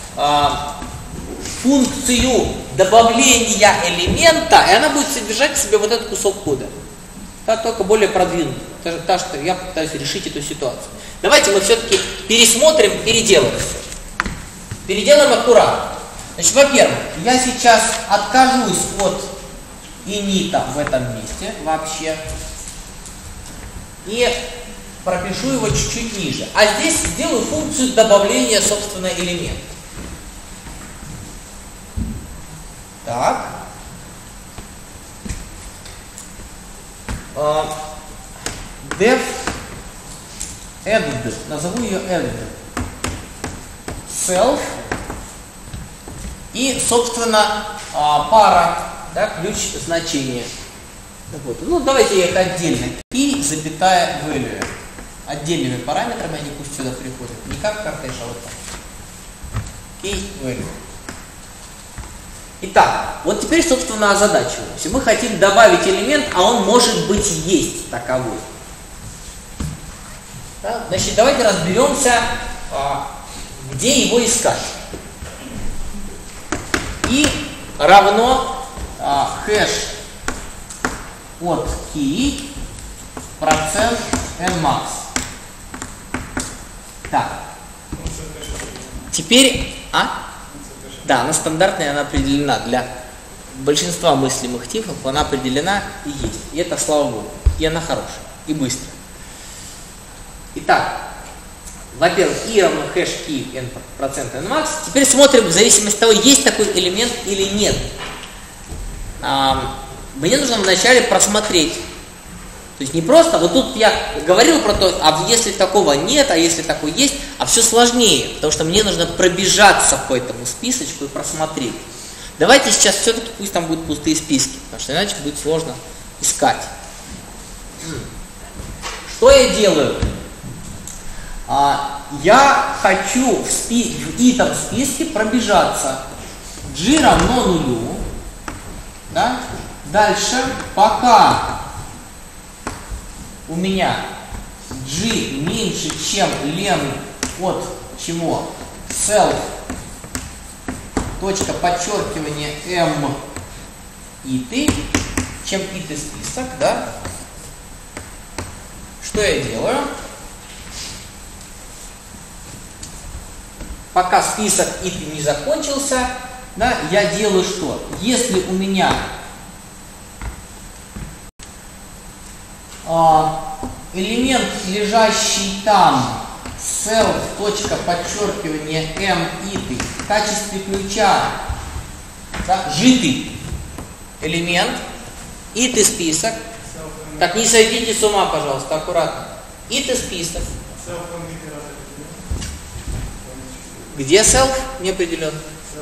функцию добавления элемента, и она будет содержать в себе вот этот кусок кода. Та только более продвинутый. Та, что я пытаюсь решить эту ситуацию. Давайте мы все-таки пересмотрим, переделаем все. Переделаем аккуратно. Значит, во-первых, я сейчас откажусь от инита в этом месте вообще и пропишу его чуть-чуть ниже. А здесь сделаю функцию добавления, собственно, элемента. Так. Def add, назову ее add. Self и, собственно, пара, да, ключ значения. Вот. Ну, давайте я их отдельно. Key, запятая, value. Отдельными параметрами они пусть сюда приходят. Не как картеж, а вот так. Key, value. Итак, вот теперь, собственно, озадачиваемся. Мы хотим добавить элемент, а он, может быть, есть таковой. Да? Значит, давайте разберемся, где его искать. И равно хэш от key процент nmax. Так. Теперь, да, она стандартная, она определена для большинства мыслимых типов, она определена и есть. И это, слава богу, и она хорошая, и быстрая. Итак, во-первых, и равно хэш key n процент nmax. Теперь смотрим в зависимости от того, есть такой элемент или нет. Мне нужно вначале просмотреть. То есть не просто, вот тут я говорил про то, а если такого нет, а если такой есть, а все сложнее, потому что мне нужно пробежаться по этому списочку и просмотреть. Давайте сейчас все-таки пусть там будут пустые списки, потому что иначе будет сложно искать. Что я делаю? Я хочу в этом списке пробежаться. G равно нулю. Да? Дальше, пока у меня G меньше, чем len от чего? Self, точка подчеркивания m ity, чем ity список, да? Что я делаю? Пока список ity не закончился, да, я делаю что? Если у меня элемент, лежащий там, self, точка подчеркивания m ity, в качестве ключа, да, житый элемент, ity список. Так, не сойдите с ума, пожалуйста, аккуратно. ity список. Где self не определен?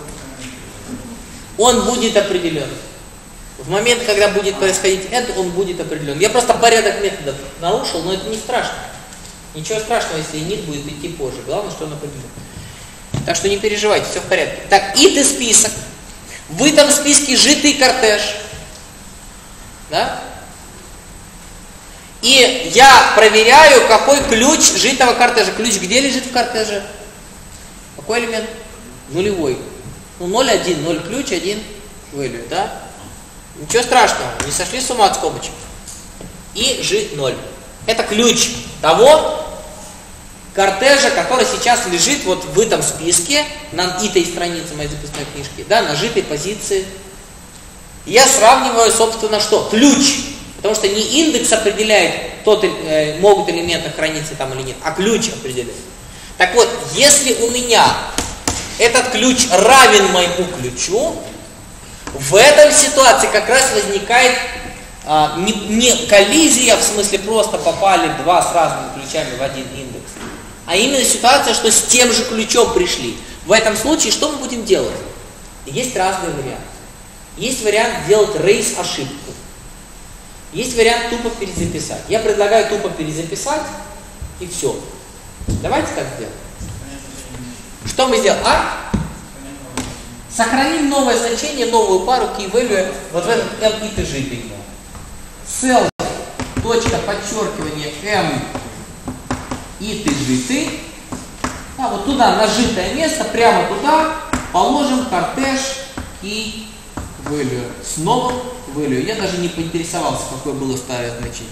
Он будет определен. В момент, когда будет происходить это, он будет определен. Я просто порядок методов нарушил, но это не страшно. Ничего страшного, если init будет идти позже. Главное, что он определен. Так что не переживайте, все в порядке. Так, ity список. В этом списке житый кортеж. Да? И я проверяю, какой ключ житого кортежа. Ключ где лежит в кортеже? Какой элемент? Нулевой. Ну, 0, 1, 0 ключ, 1 value, да? Ничего страшного, не сошли с ума от скобочек. И G0. Это ключ того кортежа, который сейчас лежит вот в этом списке, на этой странице моей записной книжки, да, на житой позиции. Я сравниваю, собственно, что? Ключ. Потому что не индекс определяет, могут элементы храниться там или нет, а ключ определяет. Так вот, если у меня этот ключ равен моему ключу, в этой ситуации как раз возникает не коллизия, в смысле просто попали два с разными ключами в один индекс, а именно ситуация, что с тем же ключом пришли. В этом случае что мы будем делать? Есть разные варианты. Есть вариант сделать рейс ошибку. Есть вариант тупо перезаписать. Я предлагаю тупо перезаписать и все. Давайте так сделаем. Что мы сделаем? Сохраним новое значение, новую пару key value вот в этом m ity житый. Self, точка подчеркивания m ity житый. А вот туда, на житое место, прямо туда положим кортеж key value. С новым value. Я даже не поинтересовался, какое было старое значение.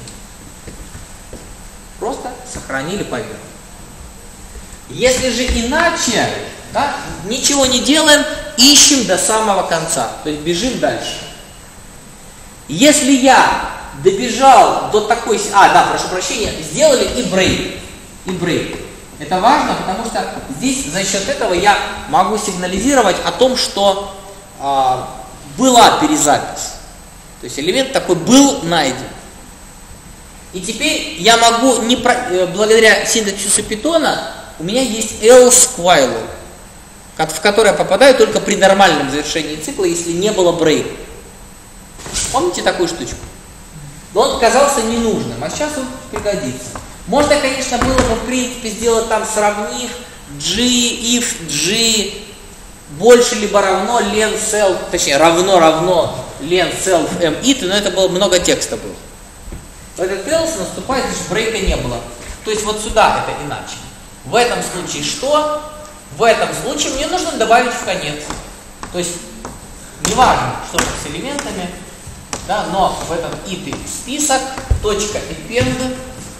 Просто сохранили поверх. Если же иначе, да, ничего не делаем, ищем до самого конца, то есть бежим дальше. Если я добежал до такой... прошу прощения, сделали и break. Это важно, потому что здесь за счет этого я могу сигнализировать о том, что была перезапись. То есть элемент такой был найден. И теперь я могу, благодаря синтаксису Python, у меня есть else while, в который я попадаю только при нормальном завершении цикла, если не было break. Помните такую штучку? Но он оказался ненужным, а сейчас он пригодится. Можно, конечно, было бы, в принципе, сделать там сравнив g, if g больше либо равно len self, точнее, равно len self m ity, но это было много текста было. Этот else наступает, значит, брейка не было. То есть вот сюда это иначе. В этом случае что? В этом случае мне нужно добавить в конец. То есть неважно, что с элементами, да, но в этом ity список, точка append,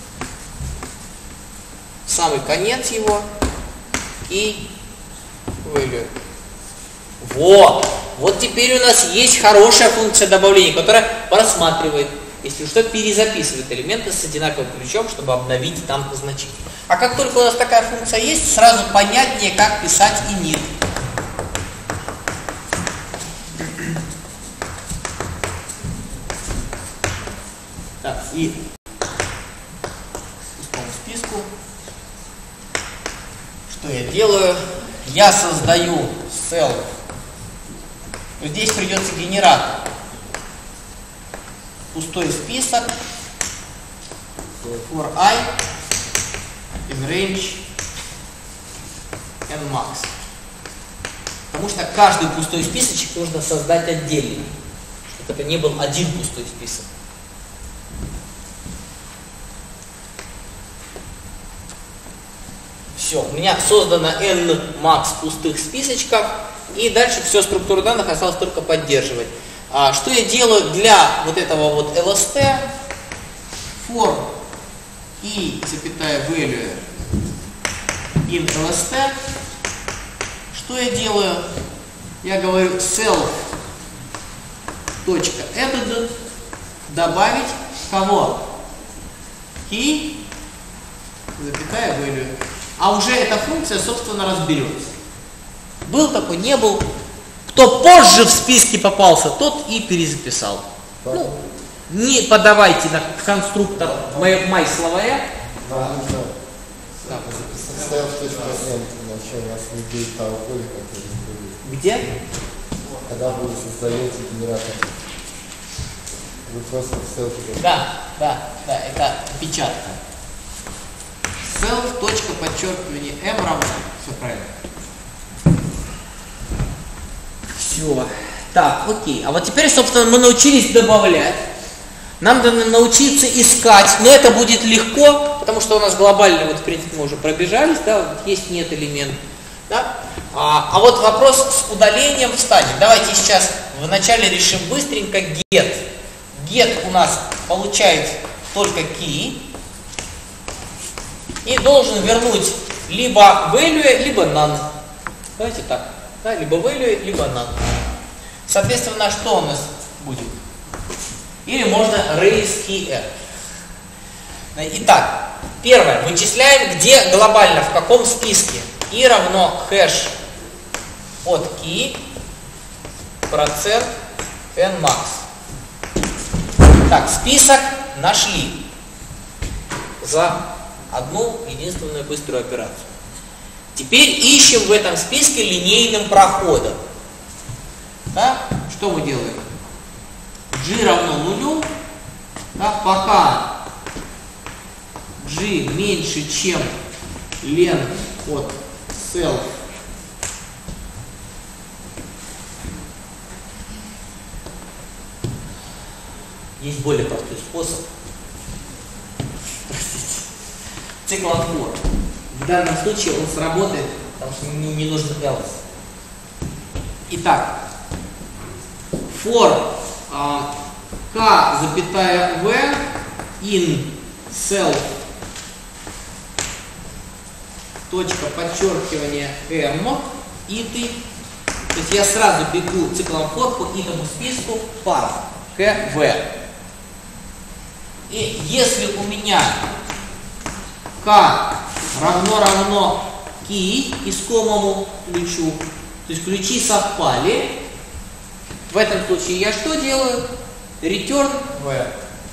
самый конец его и value. Вот теперь у нас есть хорошая функция добавления, которая просматривает, если что, перезаписывает элементы с одинаковым ключом, чтобы обновить там значение. А как только у нас такая функция есть, сразу понятнее, как писать init. Так, и по списку, что я делаю? Я создаю self. Здесь придется генератор. Пустой список for I in range n max. Потому что каждый пустой списочек нужно создать отдельно, чтобы это не был один пустой список. Все, у меня создано n max пустых списочков, и дальше все структуру данных осталось только поддерживать. Что я делаю для вот этого вот lst? For i, value in lst. Что я делаю? Я говорю self.added добавить кого? Key, value. А уже эта функция, собственно, разберется. Был такой, не был. Кто позже в списке попался, тот и перезаписал. Ну, не подавайте на конструктор my словаря. Где? Когда вы создаете генератор, вы просто self. Да, это печатка. Self. Подчеркивание m равно. Все правильно. Все. Так, окей. А вот теперь, собственно, мы научились добавлять. Нам надо научиться искать, но это будет легко, потому что у нас глобально, вот в принципе мы уже пробежались, да, вот есть нет элемент. Да? А вот вопрос с удалением встанет. Давайте сейчас вначале решим быстренько get. Get у нас получает только key и должен вернуть либо value, либо none. Давайте так. Да, либо value, либо none. Соответственно, что у нас будет? Или можно raise key r. Итак, первое. Вычисляем, где глобально, в каком списке. И равно хэш от key процент nmax. Так, список нашли за одну единственную быструю операцию. Теперь ищем в этом списке линейным проходом. Да? Что мы делаем? G равно нулю, да, пока G меньше, чем len от self есть более простой способ. Простите. Циклом for. В данном случае он сработает, потому что не нужно else. Итак, for k, запятая v in self точка подчеркивание m ity. То есть я сразу бегу циклом for по этому списку par k v. И если у меня k равно key искомому ключу, то есть ключи совпали, в этом случае я что делаю? Return v.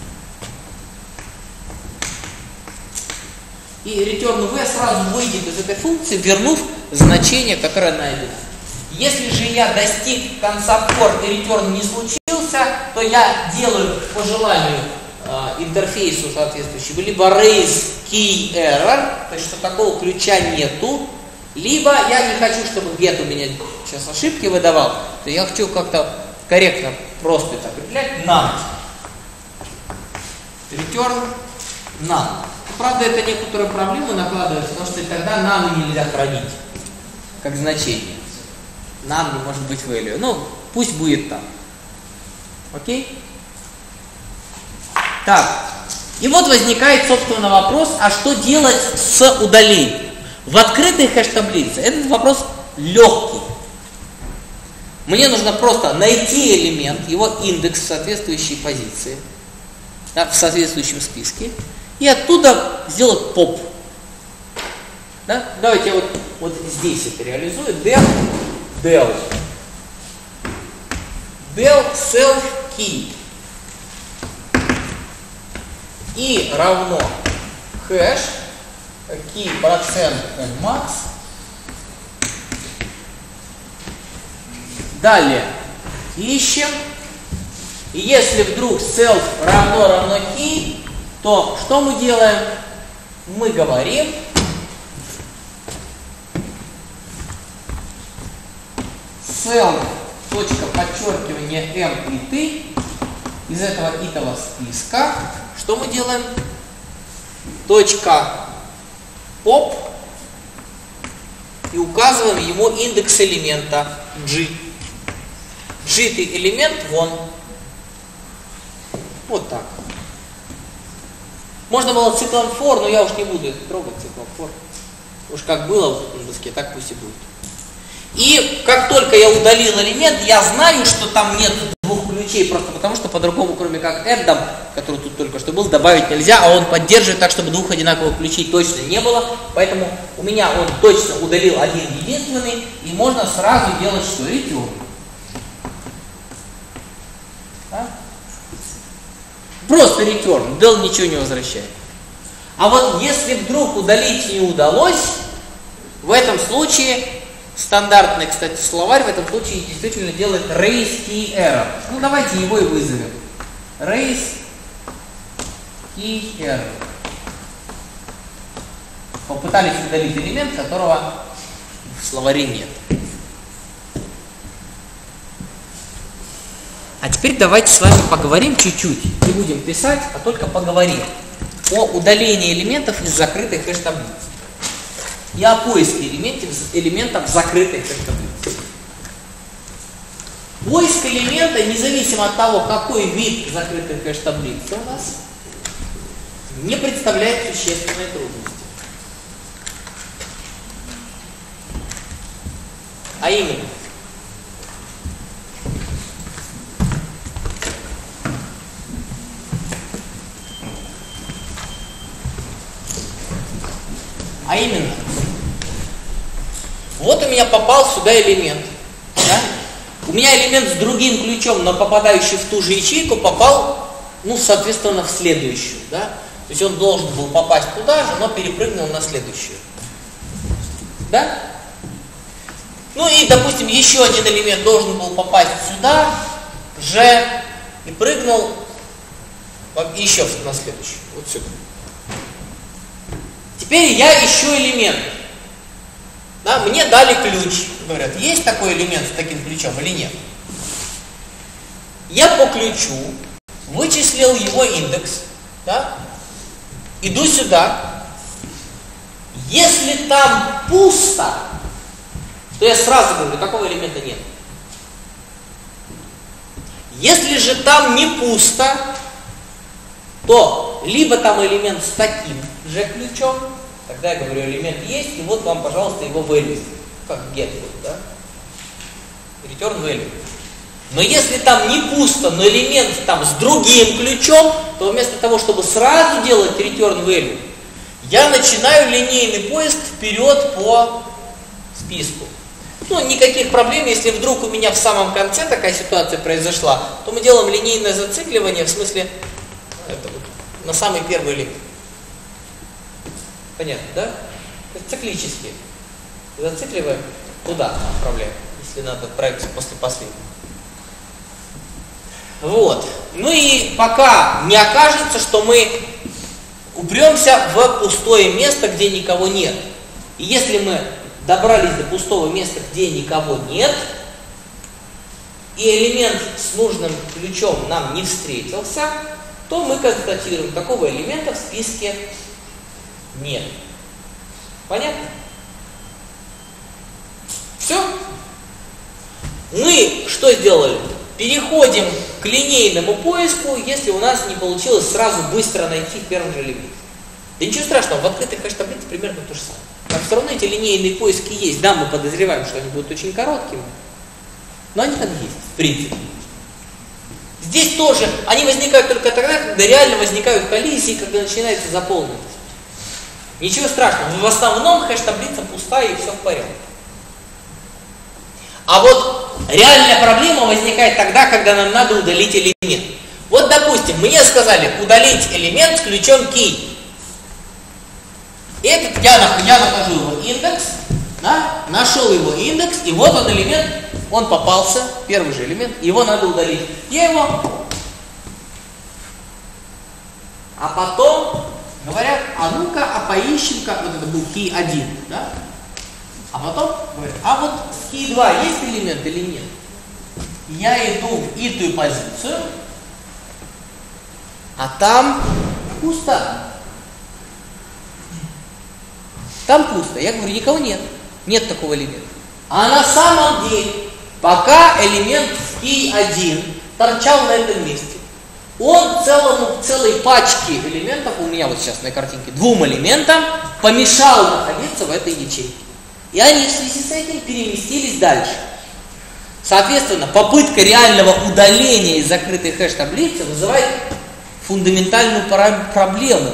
И return v сразу выйдет из этой функции, вернув значение, которое найдено. Если же я достиг конца for и return не случился, то я делаю по желанию интерфейсу соответствующего либо raise key error, то есть что такого ключа нету, либо я не хочу, чтобы get у меня сейчас ошибки выдавал, то я хочу как-то корректно просто это определять, none. Return none. Правда, это некоторые проблемы накладываются, потому что тогда none нельзя хранить как значение. None не может быть value. Ну, пусть будет так. Окей? Так. И вот возникает, собственно, вопрос, а что делать с удалением? В открытой хэш-таблице этот вопрос легкий. Мне нужно просто найти элемент, его индекс в соответствующей позиции, да, в соответствующем списке, и оттуда сделать поп. Да? Давайте я вот здесь это реализую. Del self key и равно хэш key процент nmax. Далее ищем. И если вдруг self равно key, то что мы делаем? Мы говорим self точка подчеркивание m и ты из этого итого списка. Что мы делаем? Точка pop и указываем ему индекс элемента G. G-ный элемент вон. Вот так. Можно было циклом for, но я уж не буду это трогать, циклом for. Уж как было в доске, так пусть и будет. И как только я удалил элемент, я знаю, что там нет двух ключей, просто потому что по-другому, кроме как add, который тут только что был, добавить нельзя, а он поддерживает так, чтобы двух одинаковых ключей точно не было. Поэтому у меня он точно удалил один единственный, и можно сразу делать что? Return. Да? Просто return, del ничего не возвращает. А вот если вдруг удалить не удалось, в этом случае стандартный, кстати, словарь в этом случае действительно делает raise key error. Ну давайте его и вызовем. Raise key error. Попытались удалить элемент, которого в словаре нет. А теперь давайте с вами поговорим чуть-чуть. Не будем писать, а только поговорим о удалении элементов из закрытой хэш-таблицы. И о поиске элементов закрытой хэш-таблицы. Поиск элемента, независимо от того, какой вид закрытой хэш-таблицы у нас, не представляет существенной трудности. А именно, вот у меня попал сюда элемент. Да? У меня элемент с другим ключом, но попадающий в ту же ячейку, попал, ну, соответственно, в следующую. Да? То есть он должен был попасть туда же, но перепрыгнул на следующую. Да? Ну и, допустим, еще один элемент должен был попасть сюда же и прыгнул еще на следующую. Вот сюда. Теперь я ищу элемент. Да, мне дали ключ. Говорят, есть такой элемент с таким ключом или нет? Я по ключу вычислил его индекс. Да? Иду сюда. Если там пусто, то я сразу говорю, такого элемента нет. Если же там не пусто, то либо там элемент с таким же ключом, тогда я говорю, элемент есть, и вот вам, пожалуйста, его value, как get, да? Return value. Но если там не пусто, но элемент там с другим ключом, то вместо того, чтобы сразу делать return value, я начинаю линейный поиск вперед по списку. Ну, никаких проблем, если вдруг у меня в самом конце такая ситуация произошла, то мы делаем линейное зацикливание, в смысле, это вот, на самый первый элемент. Понятно, да? То есть циклически. Зацикливаем, туда отправляем, если надо отправиться после последнего. Вот. Ну и пока не окажется, что мы упремся в пустое место, где никого нет. И если мы добрались до пустого места, где никого нет, и элемент с нужным ключом нам не встретился, то мы констатируем, такого элемента в списке нет. Понятно? Все? Мы что сделали? Переходим к линейному поиску, если у нас не получилось сразу быстро найти в первом же элементе. Да ничего страшного, в открытой хэш-таблице примерно то же самое. Но все равно эти линейные поиски есть. Да, мы подозреваем, что они будут очень короткими, но они там есть, в принципе. Здесь тоже, они возникают только тогда, когда реально возникают коллизии, когда начинается заполненность. Ничего страшного, в основном хэш-таблица пустая и все в порядке. А вот реальная проблема возникает тогда, когда нам надо удалить элемент. Вот, допустим, мне сказали удалить элемент с ключом key. Этот я нахожу его индекс, да, нашел его индекс, и вот он элемент, он попался, первый же элемент, его надо удалить. Я его, а потом говорят, а ну-ка, а поищем-ка, вот это был key 1, да? А потом говорят, а вот с key 2 есть элемент или нет? Я иду в итую позицию, а там пусто. Там пусто. Я говорю, никого нет. Нет такого элемента. А на самом деле, пока элемент в key1 торчал на этом месте, он целой пачке элементов, у меня вот сейчас на картинке, 2 элементам, помешал находиться в этой ячейке. И они в связи с этим переместились дальше. Соответственно, попытка реального удаления из закрытой хэш-таблицы вызывает фундаментальную проблему.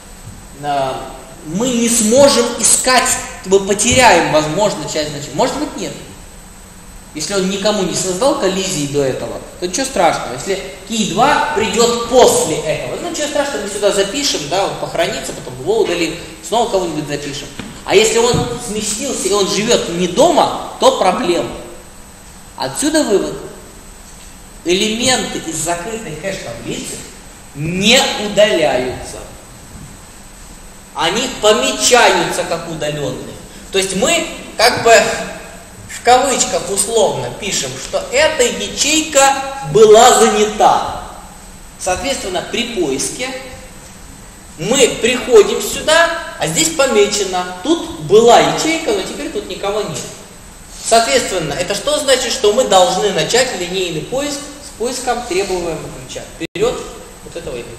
Мы не сможем искать, мы потеряем, возможно, часть значений. Может быть, нет. Если он никому не создал коллизии до этого, то ничего страшного. Если key2 придет после этого, ну ничего страшного, мы сюда запишем, да, он похоронится, потом его удалим, снова кого-нибудь запишем. А если он сместился и он живет не дома, то проблема. Отсюда вывод. Элементы из закрытой хэш-таблицы не удаляются. Они помечаются как удаленные. То есть мы как бы в кавычках условно пишем, что эта ячейка была занята. Соответственно, при поиске мы приходим сюда, а здесь помечено, тут была ячейка, но теперь тут никого нет. Соответственно, это что значит, что мы должны начать линейный поиск с поиском требуемого ключа. Вперед вот этого индекса.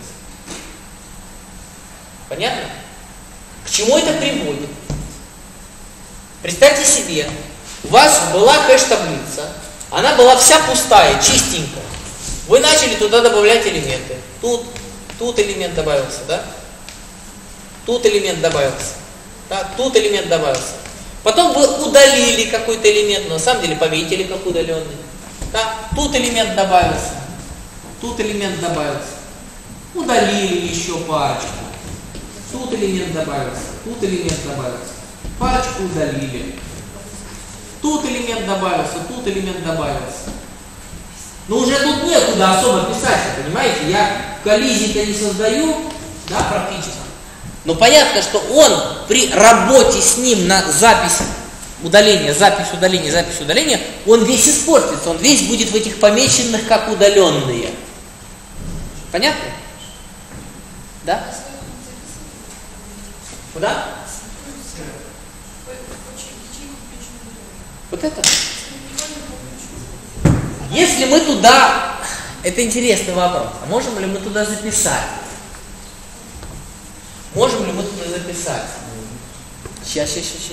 Понятно? К чему это приводит? Представьте себе, у вас была хэш-таблица, она была вся пустая, чистенькая. Вы начали туда добавлять элементы. Тут элемент добавился, да? Тут элемент добавился. Да? Тут элемент добавился. Потом вы удалили какой-то элемент, но на самом деле пометили как удаленный. Да? Тут элемент добавился. Тут элемент добавился. Удалили еще парочку. Тут элемент добавился. Тут элемент добавился. Парочку удалили. Тут элемент добавился. Тут элемент добавился. Но уже тут некуда особо писать, понимаете? Я коллизии-то не создаю, да, практически. Но понятно, что он при работе с ним на запись удаления, запись удаления, он весь испортится, он весь будет в этих помеченных как удаленные. Понятно? Да? Куда? Вот это? Если мы туда, это интересный вопрос, а можем ли мы туда записать? Можем ли мы туда записать? Сейчас.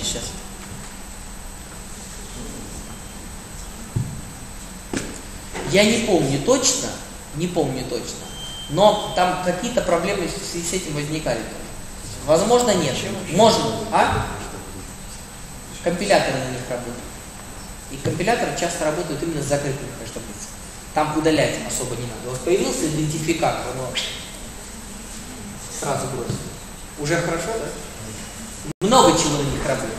Я не помню точно, но там какие-то проблемы в связи с этим возникали. Возможно, нет. Может, компиляторы на них работают. И компиляторы часто работают именно с закрытыми хэш-таблицами. Там удалять особо не надо. Вот появился идентификатор, но сразу бросил. Уже хорошо, да? Много чего на них работает.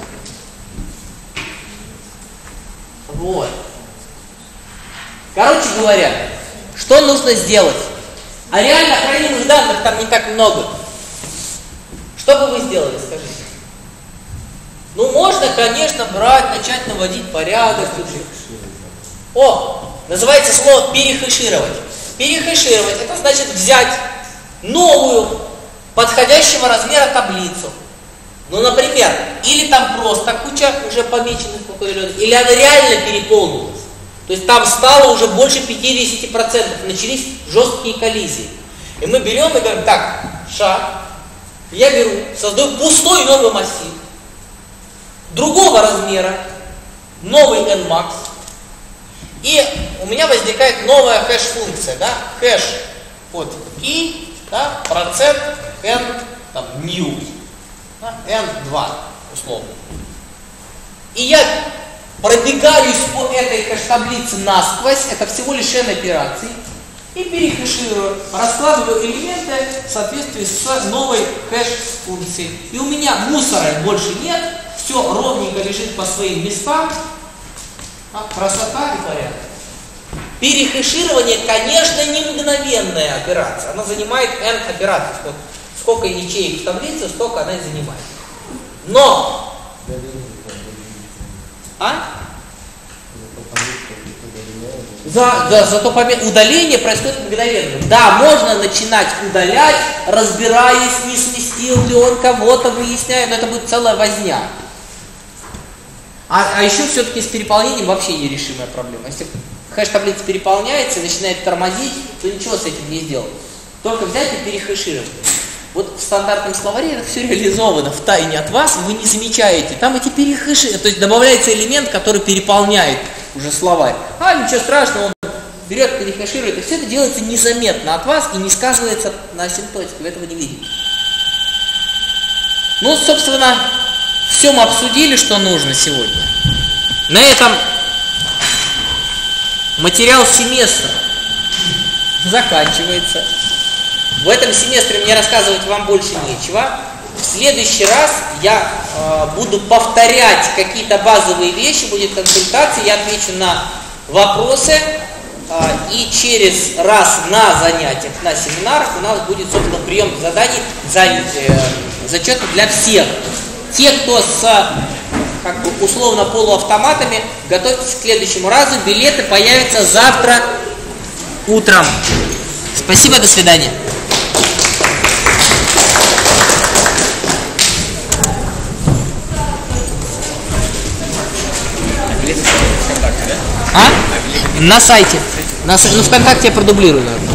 Вот. Короче говоря, что нужно сделать? А реально хранимых данных там не так много. Что бы вы сделали, скажите? Ну, можно, конечно, брать, начать наводить порядок. Называется слово перехэшировать. Перехэшировать, это значит взять новую, подходящего размера таблицу. Ну, например, или там просто куча уже помеченных, или она реально переполнилась. То есть там стало уже больше 50%, начались жесткие коллизии. И мы берем и говорим, так, я беру, создаю пустой новый массив, другого размера, новый nmax, и у меня возникает новая хэш-функция, да, хэш под key, да, процент n, там, new, да, n2, условно. И я пробегаюсь по этой хэш-таблице насквозь, это всего лишь n операций, и перехэширую, раскладываю элементы в соответствии с новой хэш-функцией. И у меня мусора больше нет, все ровненько лежит по своим местам. Красота и порядок. Перехэширование, конечно, не мгновенная операция. Она занимает n операций. Вот сколько ячеек в таблице, столько она и занимает. Но... Зато удаление происходит мгновенно. Да, можно начинать удалять, разбираясь, не сместил ли он кого-то, выясняя, но это будет целая возня. А еще все-таки с переполнением вообще нерешимая проблема. Если хэш-таблица переполняется и начинает тормозить, то ничего с этим не сделать. Только взять и перехэшировать. Вот в стандартном словаре это все реализовано в тайне от вас, вы не замечаете. Там эти перехэши, то есть добавляется элемент, который переполняет уже словарь. А ничего страшного, он берет, перехэширует, и все это делается незаметно от вас и не сказывается на асимптотике, вы этого не видите. Ну, собственно, все мы обсудили, что нужно сегодня. На этом материал семестра заканчивается. В этом семестре мне рассказывать вам больше нечего. В следующий раз я буду повторять какие-то базовые вещи, будет консультация, я отвечу на вопросы. И через раз на занятиях, на семинарах у нас будет, собственно, прием заданий, зачеты для всех. Те, кто с условно полуавтоматами, готовьтесь к следующему разу. Билеты появятся завтра утром. Спасибо, до свидания. На сайте. Ну, ВКонтакте я продублирую, наверное.